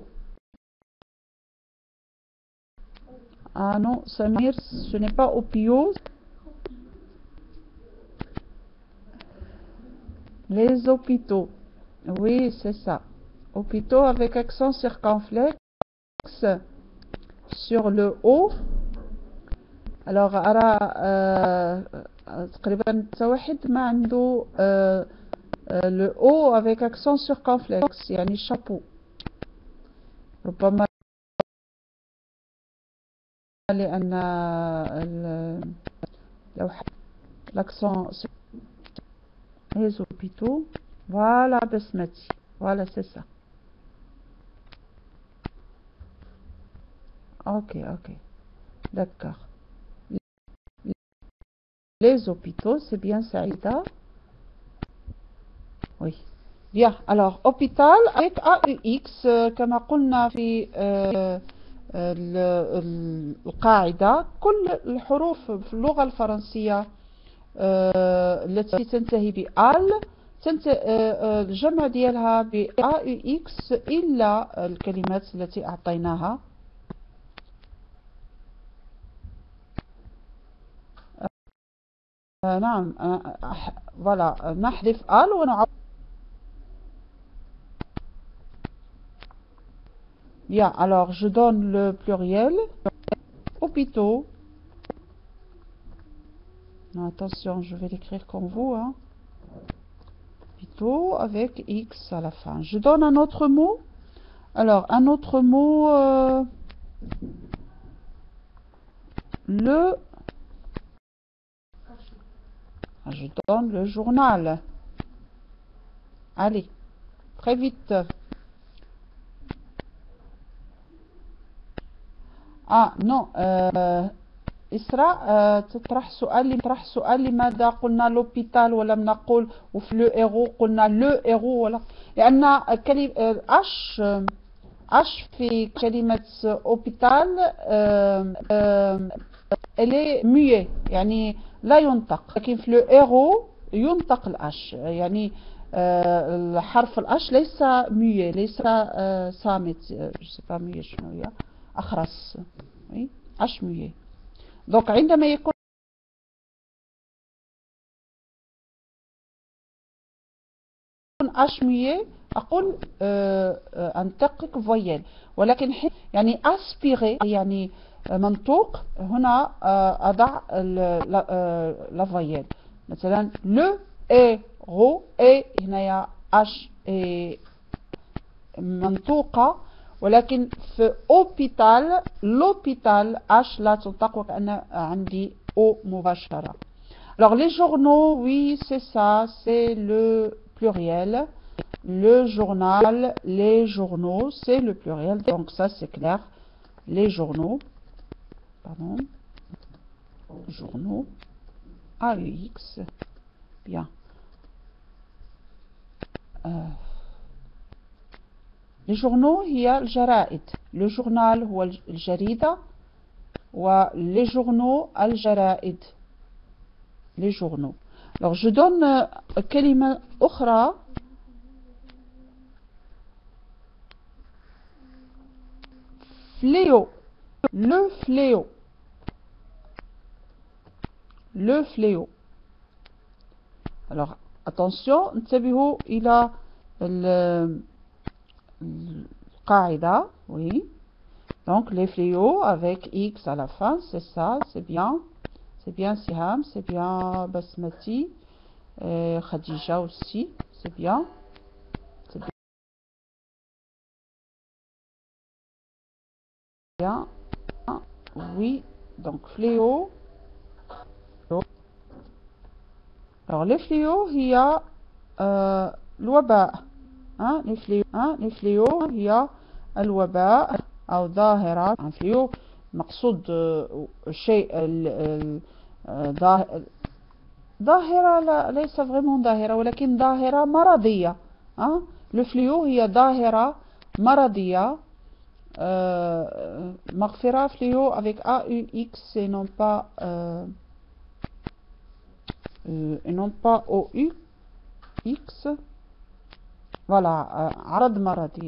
A: ah non Samir, ce n'est pas opio. les hôpitaux, oui c'est ça. hôpitaux avec accent circonflexe sur le O. alors أرى تقريبا واحد ما عنده le O avec accent circonflexe يعني chapeau. ربما لأن لو l'accent les hôpitaux. voilà بسمتي, voilà c'est ça. ok ok d'accord. les hôpitaux, c'est bien Saïda? Oui. Bien, alors hôpital avec A U X كما قلنا في القاعدة. كل الحروف في اللغة الفرنسية التي تنتهي بآل الجمع ديالها ب A U X إلا الكلمات التي أعطيناها. نعم voilà نحذف آل ونعوض. Bien, alors je donne le pluriel hôpitaux. Attention, je vais l'écrire comme vous, hein. Hôpitaux avec X à la fin. Je donne un autre mot. Alors, un autre mot, euh, le... Je donne le journal. Allez, très vite. Ah, non, euh, إسراء تطرح سؤال تطرح سؤال لماذا قلنا لوبيتال ولم نقل وفي لو إيرو قلنا لو إيرو ولا لأن كلمة أش أش في كلمة أوبيتال إلي مية يعني لا ينطق، لكن في لو إيرو ينطق الأش، يعني حرف الأش ليس مية، ليس صامت، جو مية شنو هي أخرس، أش مية. دونك عندما يكون اش مية اقول انتقك فويل، ولكن يعني اسبيري يعني منطوق هنا اضع لا فويل. مثلا لو اي رو اي هنايا اش منطوقه، ولكن في اوبيتال لوبيتال اش لا تنطق وكأن عندي او مباشره. Alors les journaux, oui, c'est ça, c'est le pluriel. Le journal, les journaux, c'est le pluriel. Donc ça c'est clair. Les journaux, pardon, journaux, A U X, bien. Euh, les journaux, il y a le جرائد. Le journal هو الجريدة les journaux الجرائد. Les journaux. Alors je donne كلمة أخرى. Fléau. Le fléau. Le fléau. Alors attention, انتبهوا إلى القاعدة. Oui. Donc les fléaux avec X à la fin, c'est ça, c'est bien. C'est bien Siham, c'est bien Basmati, et Khadija aussi, c'est bien. C'est bien. Oui, donc fléau. Alors les fléaux, il y a euh, l'waba. Hein, les fléaux, hein, les fléaux, il y a الوباء أو ظاهرة. Un fléau, مقصود شيء ظاهرة لا ليس vraiment ظاهرة، ولكن ظاهرة مرضية. hein. Le fléau هي ظاهرة مرضية. euh, مغفرة fléau avec A U X et non pas euh, euh, et non pas O U X. voilà euh, عرض مرضي.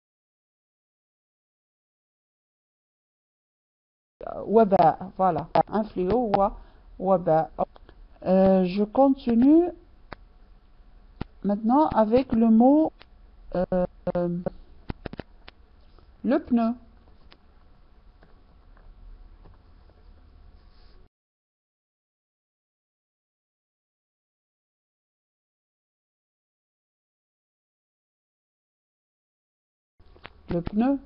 A: وباء, voilà, un fléau ou وباء. Euh, je continue maintenant avec le mot euh, le pneu. Le pneu.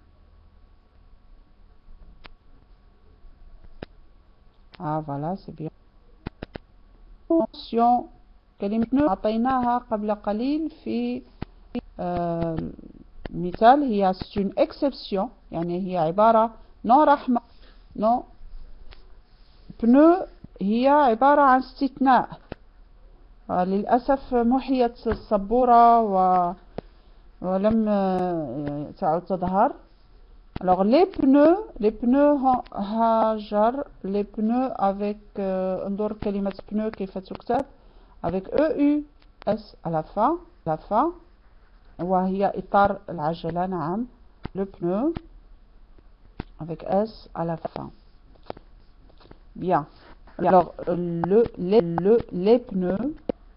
A: Ah voilà, c'est bien. Attention, كلمة pneu أعطيناها قبل قليل في آه مثال. هي c'est une exception، يعني هي عبارة non رحمة non pneu هي عبارة عن استثناء. للأسف محيت السبورة و... ولم تعد تظهر. Alors les pneus, les pneus هاجر les pneus avec euh, انظر كلمة pneu كيف تكتب avec E U S à la fin, la fin وهي إطار العجلة. نعم le pneu avec S à la fin. Bien. Alors le, les, le, les pneus,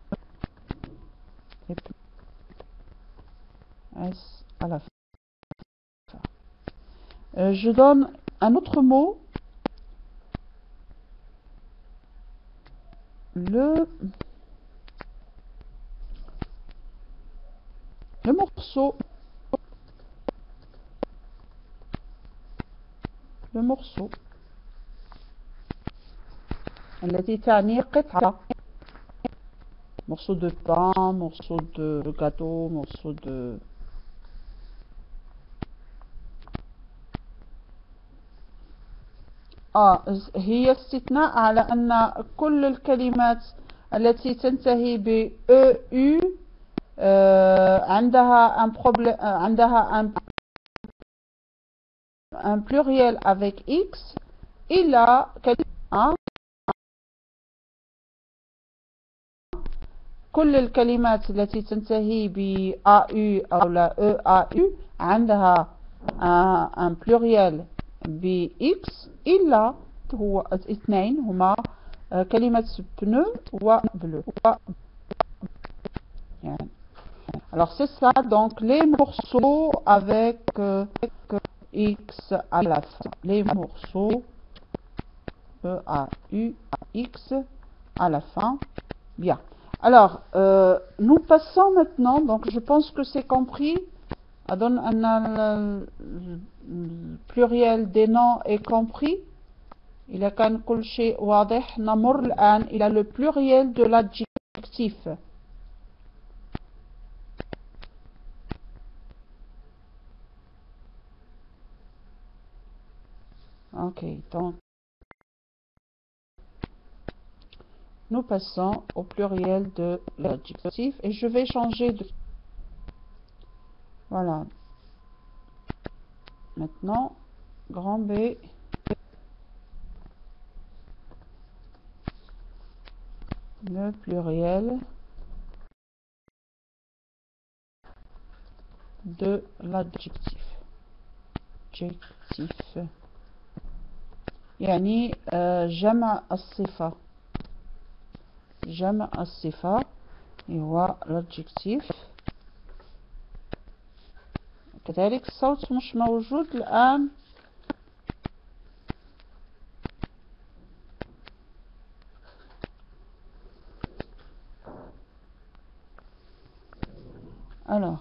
A: les pneus S à la fin. Euh, je donne un autre mot. Le, le morceau. Le morceau. التي تعني قطعة. Morceau de pain, morceau de gâteau, morceau de... آه هي استثناء على أن كل الكلمات التي تنتهي ب E U آه عندها un problème آه عندها un, un pluriel avec X إلا كلمة. كل الكلمات التي تنتهي ب A U أو لا E A U عندها un, un pluriel ب X إلا هو اثنين هما كلمة pneu و bleu. يعني. Alors c'est ça, donc les morceaux avec euh, X à la fin. Les morceaux E A U X à la fin. Bien. Alors, euh, nous passons maintenant, donc je pense que c'est compris. أظن أن البلوريال des noms est compris. إذا كان كل شيء واضح نمر الآن إلى le pluriel de l'adjectif. Ok, donc nous passons au pluriel de l'adjectif et je vais changer de... Voilà. Maintenant, grand B. Le pluriel de l'adjectif. Adjectif. يعني جمع الصفة. جمع الصفة هو l'adjectif. كذلك الصوت مش موجود الآن. Alors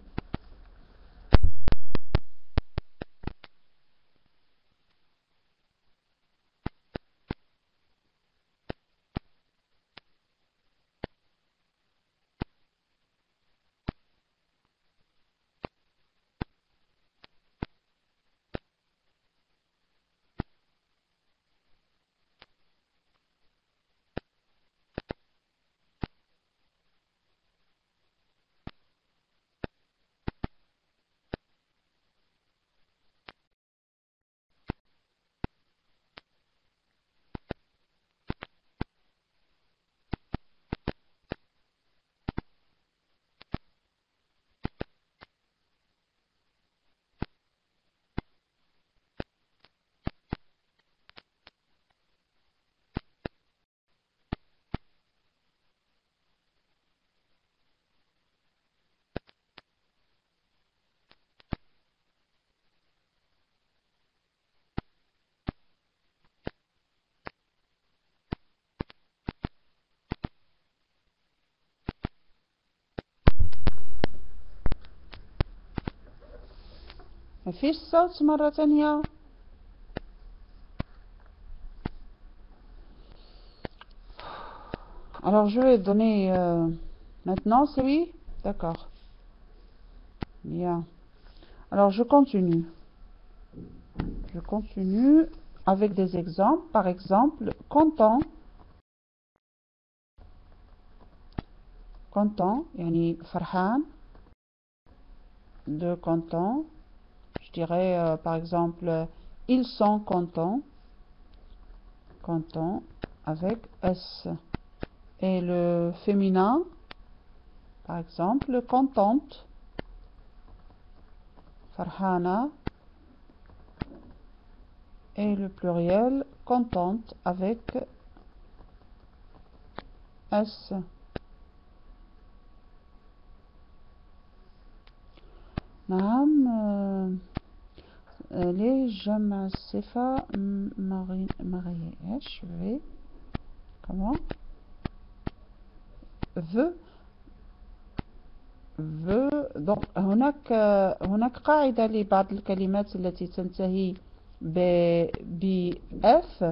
A: مفيش صوت مرة ثانية. Alors je vais donner euh, maintenant, c'est oui, d'accord. Bien. Alors je continue. Je continue avec des exemples. Par exemple, content content يعني فرحان. De content, je dirais euh, par exemple ils sont contents, content avec S. Et le féminin, par exemple contente, farhana. Et le pluriel contente avec S. نعم ليه جمع الصفة marié ايش في comment veut veut donc هناك هناك قاعدة لبعض الكلمات التي تنتهي ب ب F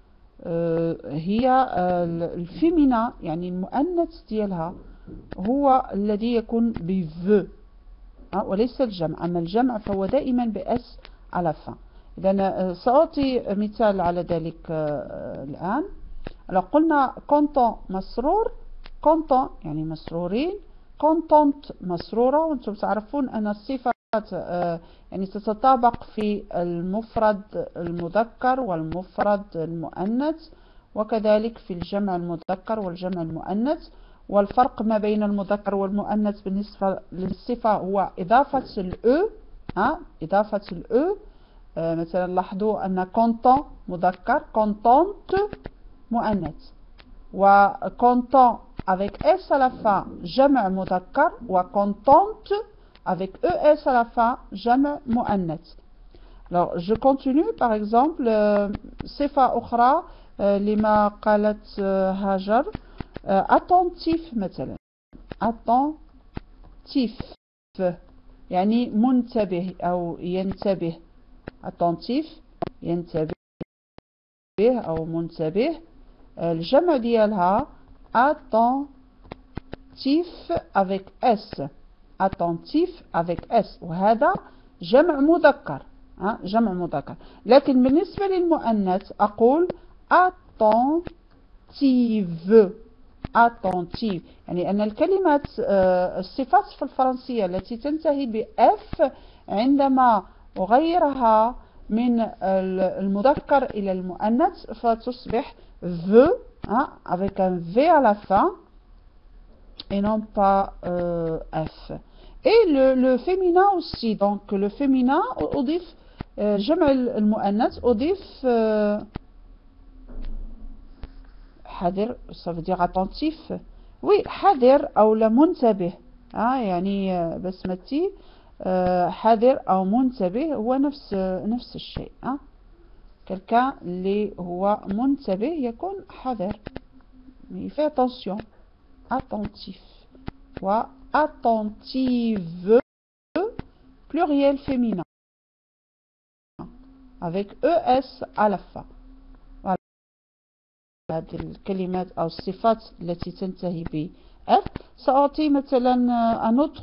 A: هي الفيمينا يعني المؤنث ديالها هو الذي يكون ب veut وليس الجمع. أما الجمع فهو دائما بأس على فا. إذن سأعطي مثال على ذلك الآن. لو قلنا content مسرور، content يعني مسرورين، contente مسرورة. وانتم تعرفون أن الصفات يعني تتطابق في المفرد المذكر والمفرد المؤنث، وكذلك في الجمع المذكر والجمع المؤنث. والفرق ما بين المذكر والمؤنث بالنسبة للصفة هو إضافة الأو. ها إضافة الأو. آه مثلا لاحظوا أن content مذكر، contente مؤنث، و content avec S à la fin جمع مذكر، و contente avec E S à la fin جمع مؤنث. Alors je continue par exemple euh, صفة أخرى euh, لما قالت euh, هاجر attentif مثلا. attentif يعني منتبه أو ينتبه. attentif ينتبه أو منتبه. الجمع ديالها attentif avec S. attentif avec S، وهذا جمع مذكر. ها جمع مذكر. لكن بالنسبة للمؤنث أقول attentive. attentive يعني أن الكلمات الصفات في الفرنسية التي تنتهي ب F عندما أغيرها من المذكر إلى المؤنث فتصبح veut avec un V à la fin et non pas euh, F. Et le, le féminin aussi. Donc le féminin أضيف جمع المؤنث أضيف حذر. ça veut dire attentif. oui حذر أو لمنتبه. آه يعني بسمتي آه حذر أو منتبه هو نفس نفس الشيء. آه quelqu'un اللي هو منتبه يكون حذر. il fait attention. attentif. و attentive pluriel féminin avec es à la fin. هذه الكلمات أو الصفات التي تنتهي ب F. سأعطي مثلا أنوتر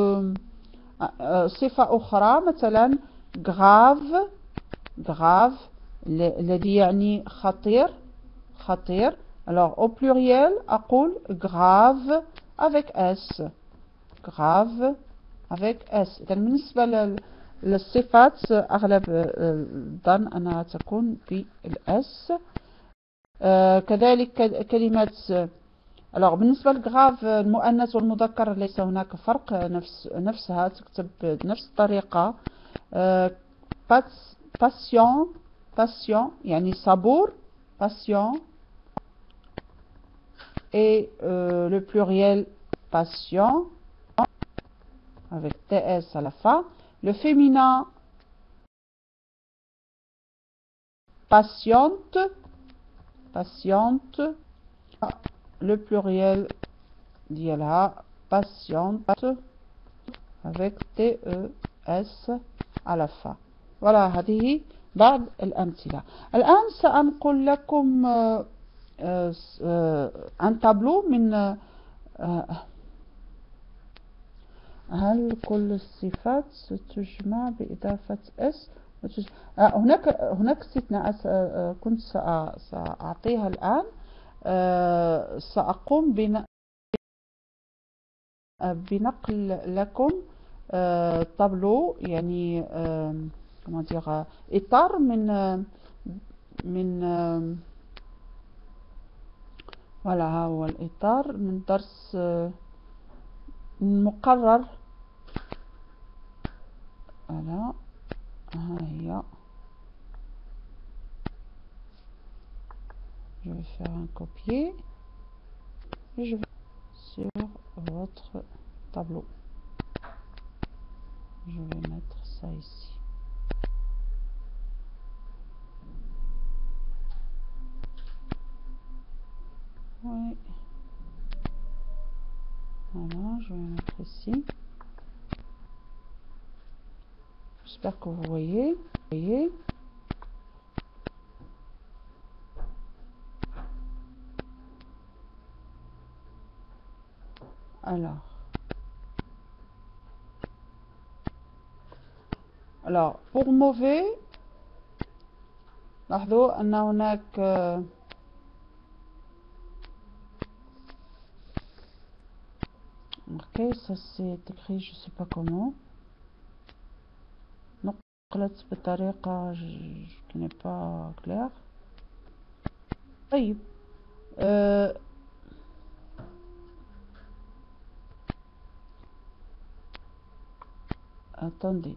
A: صفة أخرى مثلا grave. grave الذي يعني خطير خطير. alors au pluriel أقول grave avec S. grave avec S. إذن بالنسبة للصفات أغلب الظن أنها تكون بالS. آه كذلك كلمات alors بالنسبة للغراف المؤنث والمذكر ليس هناك فرق. نفس نفسها تكتب بنفس الطريقة. آه patient patient يعني صبور patient. et euh, le pluriel patient avec ts à la fin. le féminin patiente patiente. le pluriel ديالها patiente avec tes à la fin. voilà هذه بعض الأمثلة. الآن سأنقل لكم un tableau من هل كل الصفات ستجمع بإضافة اس؟ هناك هناك استثناءات كنت سأعطيها الآن. سأقوم بناء بنقل لكم طابلو يعني كما دير إطار من من فوالا ها هو الإطار من درس مقرر. فوالا ها هي. Je vais faire un copier et je vais sur votre tableau. Je vais mettre ça ici. Oui. Voilà, je vais mettre ici. J'espère que vous voyez. Vous voyez. Alors. Alors, pour mauvais, لاحظوا أن هناك ok, ça c'est écrit je sais pas comment نقلت بطريقة qui n'est pas claire. طيب euh, attendez.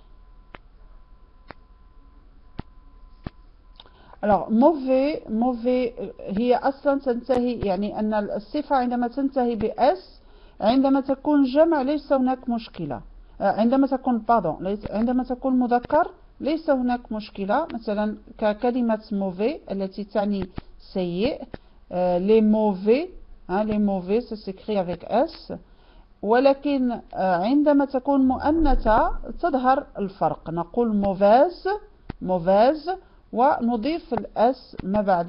A: alors mauvais mauvais هي أصلا تنتهي يعني أن الصفة عندما تنتهي بأس عندما تكون جمع ليس هناك مشكلة. عندما تكون باردون عندما تكون مذكر ليس هناك مشكلة. مثلا ككلمة mauvais التي تعني سيء. les mauvais les mauvais ça s'écrit avec S. ولكن عندما تكون مؤنثة تظهر الفرق. نقول mauvaise mauvaise ونضيف الاس ما بعد.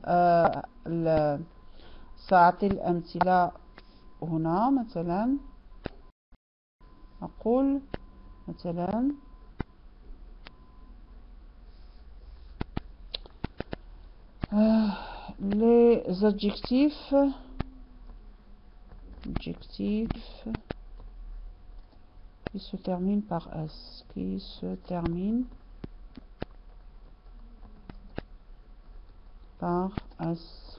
A: سأعطي الأمثلة هنا. مثلا أقول مثلا les adjectifs adjectifs qui se terminent par S qui se terminent par S.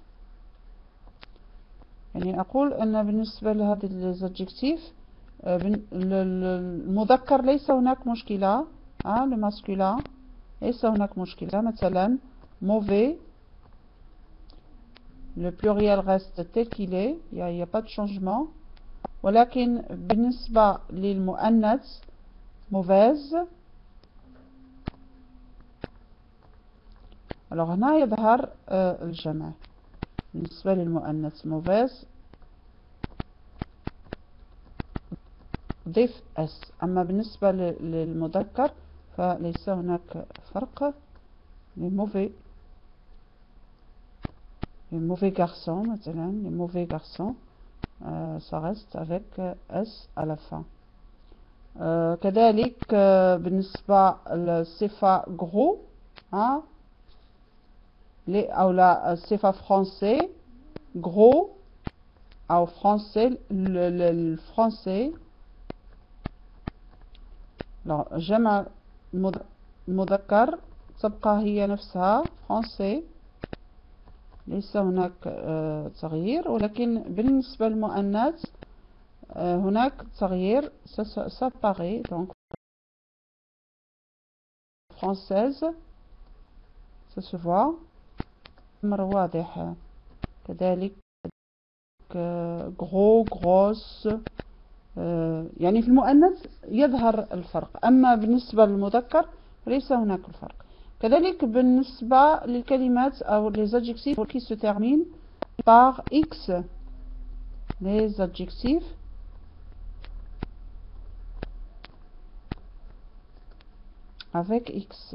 A: يعني أقول أن بالنسبة لهذه الادجكتيف المذكر ليس هناك مشكلة. ها لو ماسكولين ليس هناك مشكلة. مثلا mauvais le pluriel reste tel qu'il est. il n'y a, a pas de changement. ولكن بالنسبة للمؤنث mauvaise alors هنا يظهر الجمع. بالنسبة للمؤنث mauvaise ضيف اس. أما بالنسبة للمذكر فليس هناك فرق. les mauvais les mauvais garçons مثلا les mauvais garçons euh, ça reste avec S à la fin. euh, كذلك euh, بالنسبة للصفة gros hein, les أو لا الصفة français gros أو français le, le, le français جمع مذكر تبقى هي نفسها français ليس هناك آه تغيير. ولكن بالنسبة للمؤنث آه هناك تغيير. ça paraît donc française ça se voit أمر واضح. كذلك آه gros grosse آه يعني في المؤنث يظهر الفرق. أما بالنسبة للمذكر ليس هناك الفرق. كذلك بالنسبة للكلمات أو les adjectifs qui se terminent par X. les adjectifs avec X.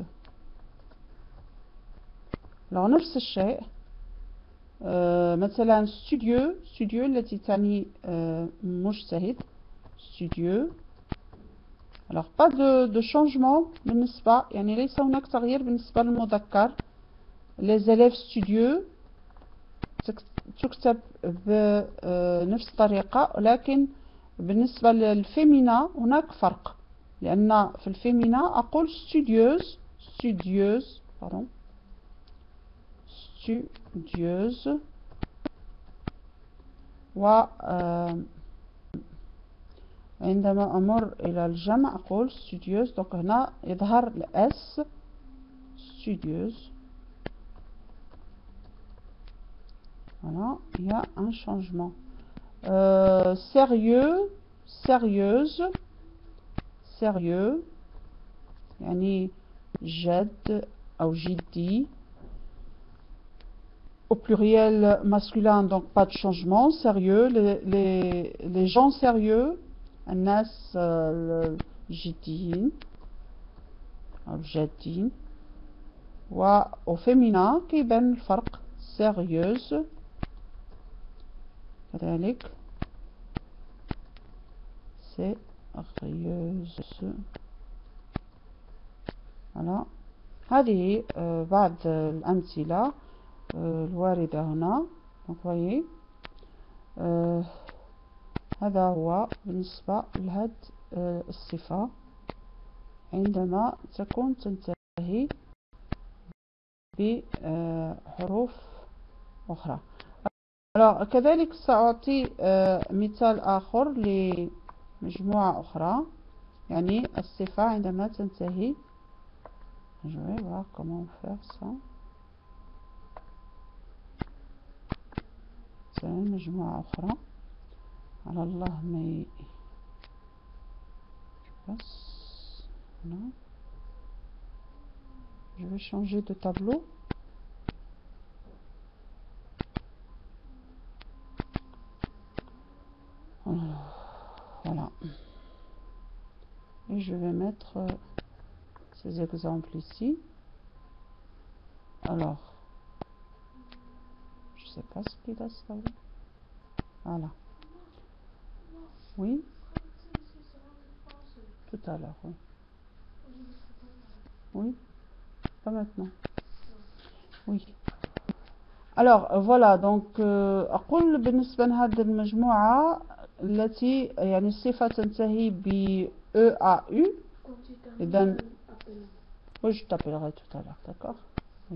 A: alors نفس الشيء آه مثلا studieux studieux التي تعني آه مجتهد studieux. alors pas de, de changement بالنسبة يعني ليس هناك تغيير بالنسبة للمذكر. les élèves studieux تكتب بنفس الطريقة ولكن بالنسبة للفيمينا هناك فرق، لأن في الفيمينا أقول studieuse studieuse pardon studieuse و عندما أمر إلى الجمع أقول studieuse. donc هنا يظهر الأس studieuse. voilà, il y a un changement. euh, sérieux sérieuse sérieux يعني جد أو جدي. Au pluriel masculin, donc pas de changement. Sérieux, les, les, les gens sérieux, الناس الجديين أو الجادين. وau féminin كيبان الفرق sérieuse كذلك sérieuse. voilà. هذه بعض الأمثلة الواردة هنا. donc voyez euh, هذا هو بالنسبة لهذه الصفة عندما تكون تنتهي بحروف أخرى. alors كذلك سأعطي مثال آخر لمجموعة أخرى، يعني الصفة عندما تنتهي. je vais voir comment faire ça. مجموعة أخرى على الله ما ي... بس non. je vais changer de tableau. voilà, et je vais mettre ces exemples ici. alors je sais pas ce qu'il a ça. voilà, oui, tout à l'heure, oui. oui, pas maintenant, oui. alors voilà, donc أقول بالنسبة لهذه المجموعة التي يعني الصفة تنتهي ب E A U. إذن oui, je t'appellerai tout à l'heure, d'accord. oui.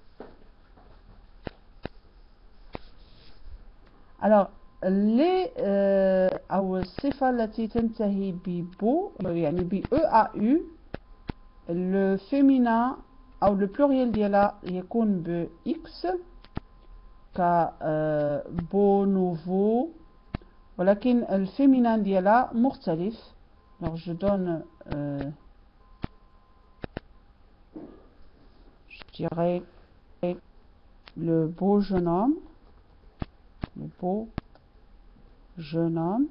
A: alors les أو الصفة التي تنتهي ب بو يعني ب E A U le féminin أو le pluriel ديالها يكون ب X ك beau nouveau، ولكن الفيمينان ديالها مختلف. alors je donne euh, je dirais le beau jeune homme, le beau jeune homme.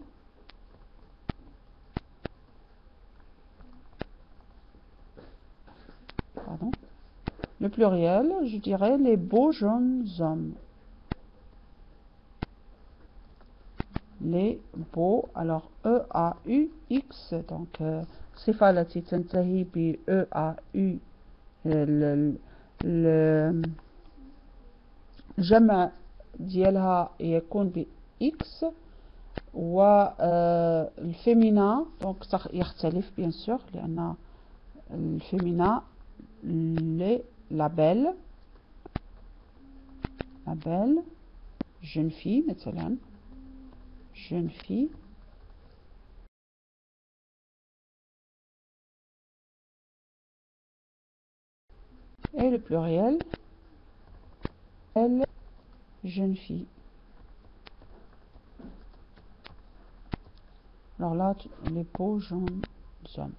A: pardon, le pluriel, je dirais les beaux jeunes hommes. les beaux, alors E A U X. donc صفة التي تنتهي ب E A U الجمع ديالها يكون ب X، والفيمينا دونك يختلف بيان سور لأن الفيمينا les la belle la belle jeune fille مثلا jeune fille. et le pluriel elle jeune fille. alors là les beaux jeunes hommes.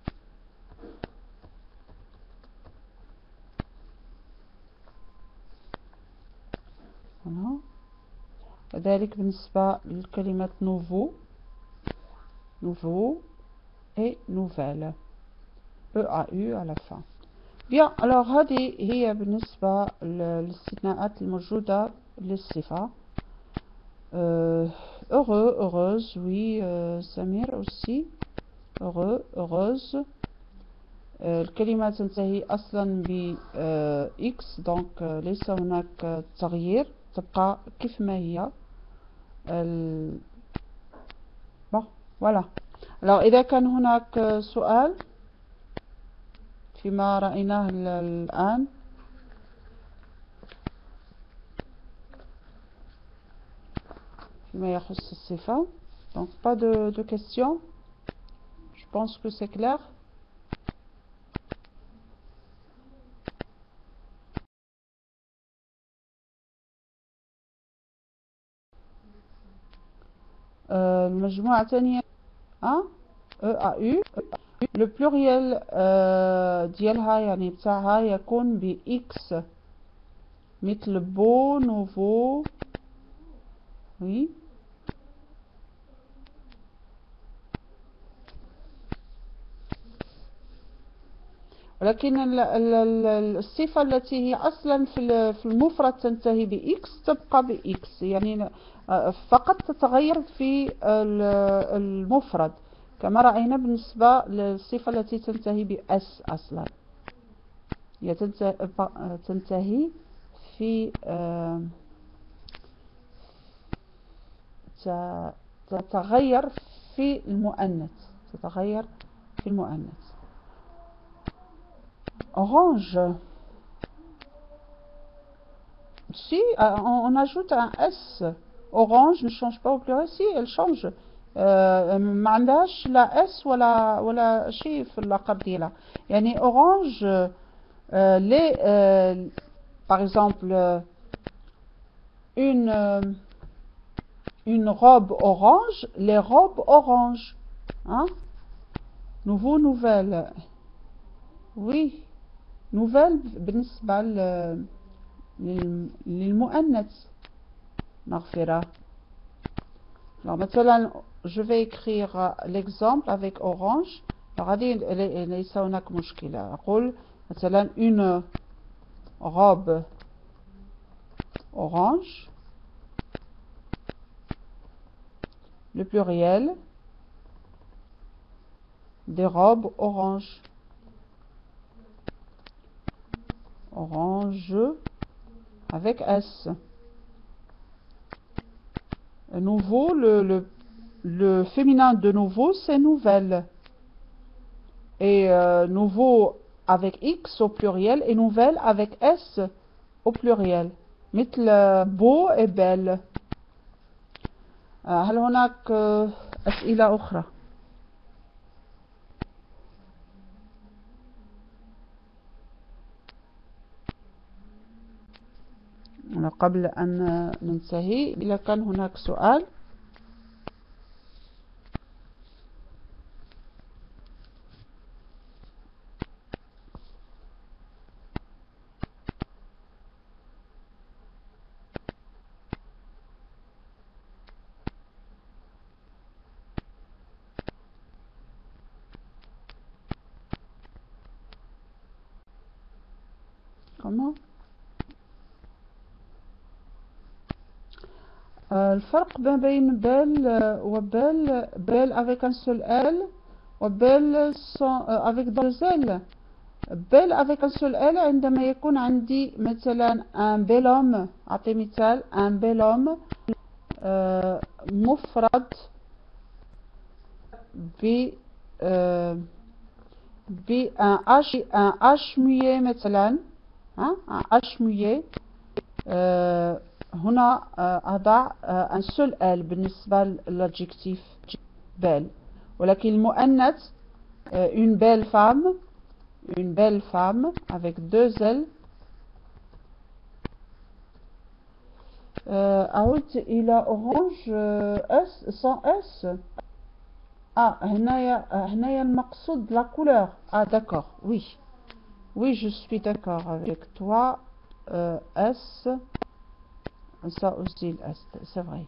A: voilà. وذلك بالنسبة للكلمة nouveau nouveau et nouvelle E A U à la fin. bien alors هذه هي بالنسبة للاستثناءات الموجودة للصفة. euh, heureux heureuse oui euh, Samir aussi heureux heureuse. euh, الكلمة تنتهي أصلا ب euh, X donc euh, ليس هناك تغيير، تبقى كيف ما هي. ال... bon voilà. Alors إذا كان هناك سؤال فيما رأيناه الآن، فيما يخص الصفة. Donc pas de, de questions. Je pense que c'est clair. euh, المجموعة الثانية أ E A U. le pluriel euh, ديالها يعني بتاعها يكون ب X مثل beau, nouveau. Oui. ولكن ال- ال- ال- الصفة التي هي أصلا في ال- في المفرد تنتهي بإكس تبقى بإكس، يعني آه، فقط تتغير في ال- المفرد، كما رأينا بالنسبة للصفة التي تنتهي بأس أصلا، هي تنت- تنتهي في آه، ت- تتغير في المؤنث، تتغير في المؤنث. Orange. Si, euh, on, on ajoute un S. Orange ne change pas au pluriel. Si, elle change. آه، ما عندهاش لا اس ولا ولا شيء في اللقب ديالها. يعني orange euh, les euh, par exemple euh, une euh, une robe orange, les robes orange, hein? Nouveau, nouvelle. Oui, nouvelle بالنسبة لل- لل- للمؤنث. مغفرة. Alors مثلا je vais écrire l'exemple avec orange. Alors غادي ليس هناك مشكلة. أقول مثلا une robe orange, le pluriel des robes orange. Orange avec S. Nouveau, le, le, le féminin de nouveau, c'est nouvelle. Et euh, nouveau avec X au pluriel et nouvelle avec S au pluriel. مثل beau et belle. هل هناك أسئلة أخرى؟ قبل أن ننتهي، إذا كان هناك سؤال. Comment؟ الفرق ما بين بال وبال، بال avec un seul L وبال sans avec deux L. بال avec un seul L عندما يكون عندي مثلا un bel homme، أعطي مثال un bel homme آه مفرد ب آه ب un H un H muet مثلا، ها un H muet. آه هنا أضع un seul L بالنسبة للadjectif belle، ولكن المؤنث une belle femme، une belle femme avec deux L. أعود إلى orange S sans S. Ah, هنايا هنايا المقصود la couleur. Ah d'accord, oui. Oui, je suis d'accord avec toi. euh, S, ça aussi le S, c'est vrai.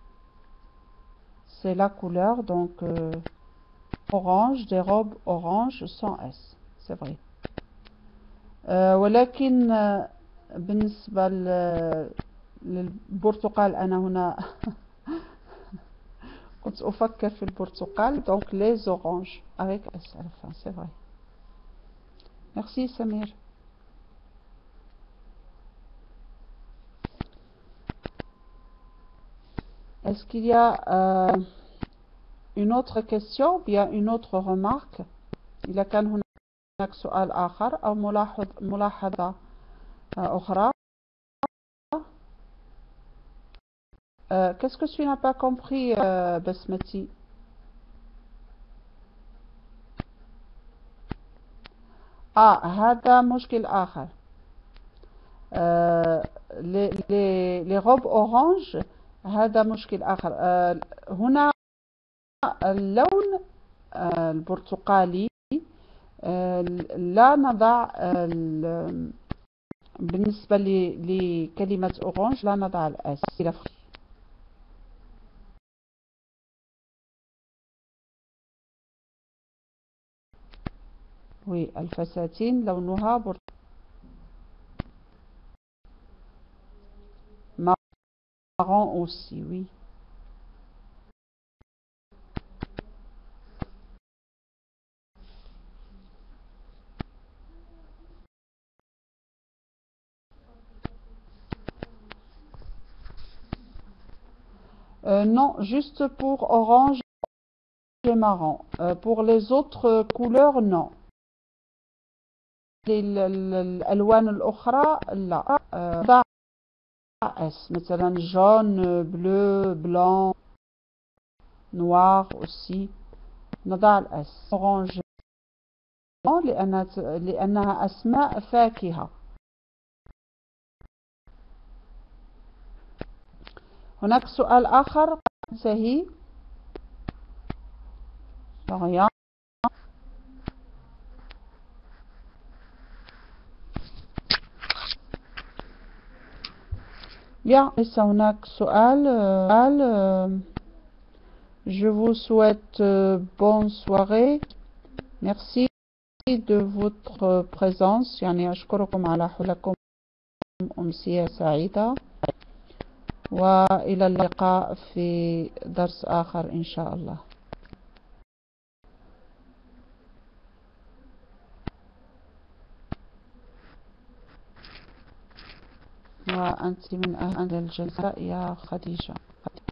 A: C'est la couleur, donc euh, orange, des robes orange sans S, c'est vrai. euh, ولكن آه، بالنسبة ل- للبرتقال أنا هنا كنت أفكر في البرتقال، donc les oranges avec S à la fin, c'est vrai. Merci Samir. Est-ce qu'il y a euh, une autre question, bien une autre remarque. إذا كان هناك سؤال آخر أو ملاحظ ملاحظة أخرى. Euh, Qu'est-ce que tu n'as pas compris, euh, Basmati? Ah, هذا مشكل آخر. euh, les, les, les robes orange هذا مشكل آخر. euh, هنا اللون euh, البرتقالي euh, لا نضع euh, بالنسبة لكلمة orange لا نضع الأس. Oui, الفساتين لونها برتقالي. Marron aussi, oui. Euh, non, juste pour orange et marron. Euh, pour les autres couleurs, non. الألوان الأخرى لا. نضع اس مثلا jaune, bleu, blanc, noir aussi. نضع الاس. orange لأنها لأنها أسماء فاكهة. هناك سؤال آخر سهي. rien. Bien, ليس هناك سؤال. Je vous souhaite bonne soirée. Merci de votre présence. يعني أشكركم على حضوركم. أمسية سعيدة وإلى اللقاء في درس آخر إن شاء الله. وأنت من أهل الجزاء يا خديجة.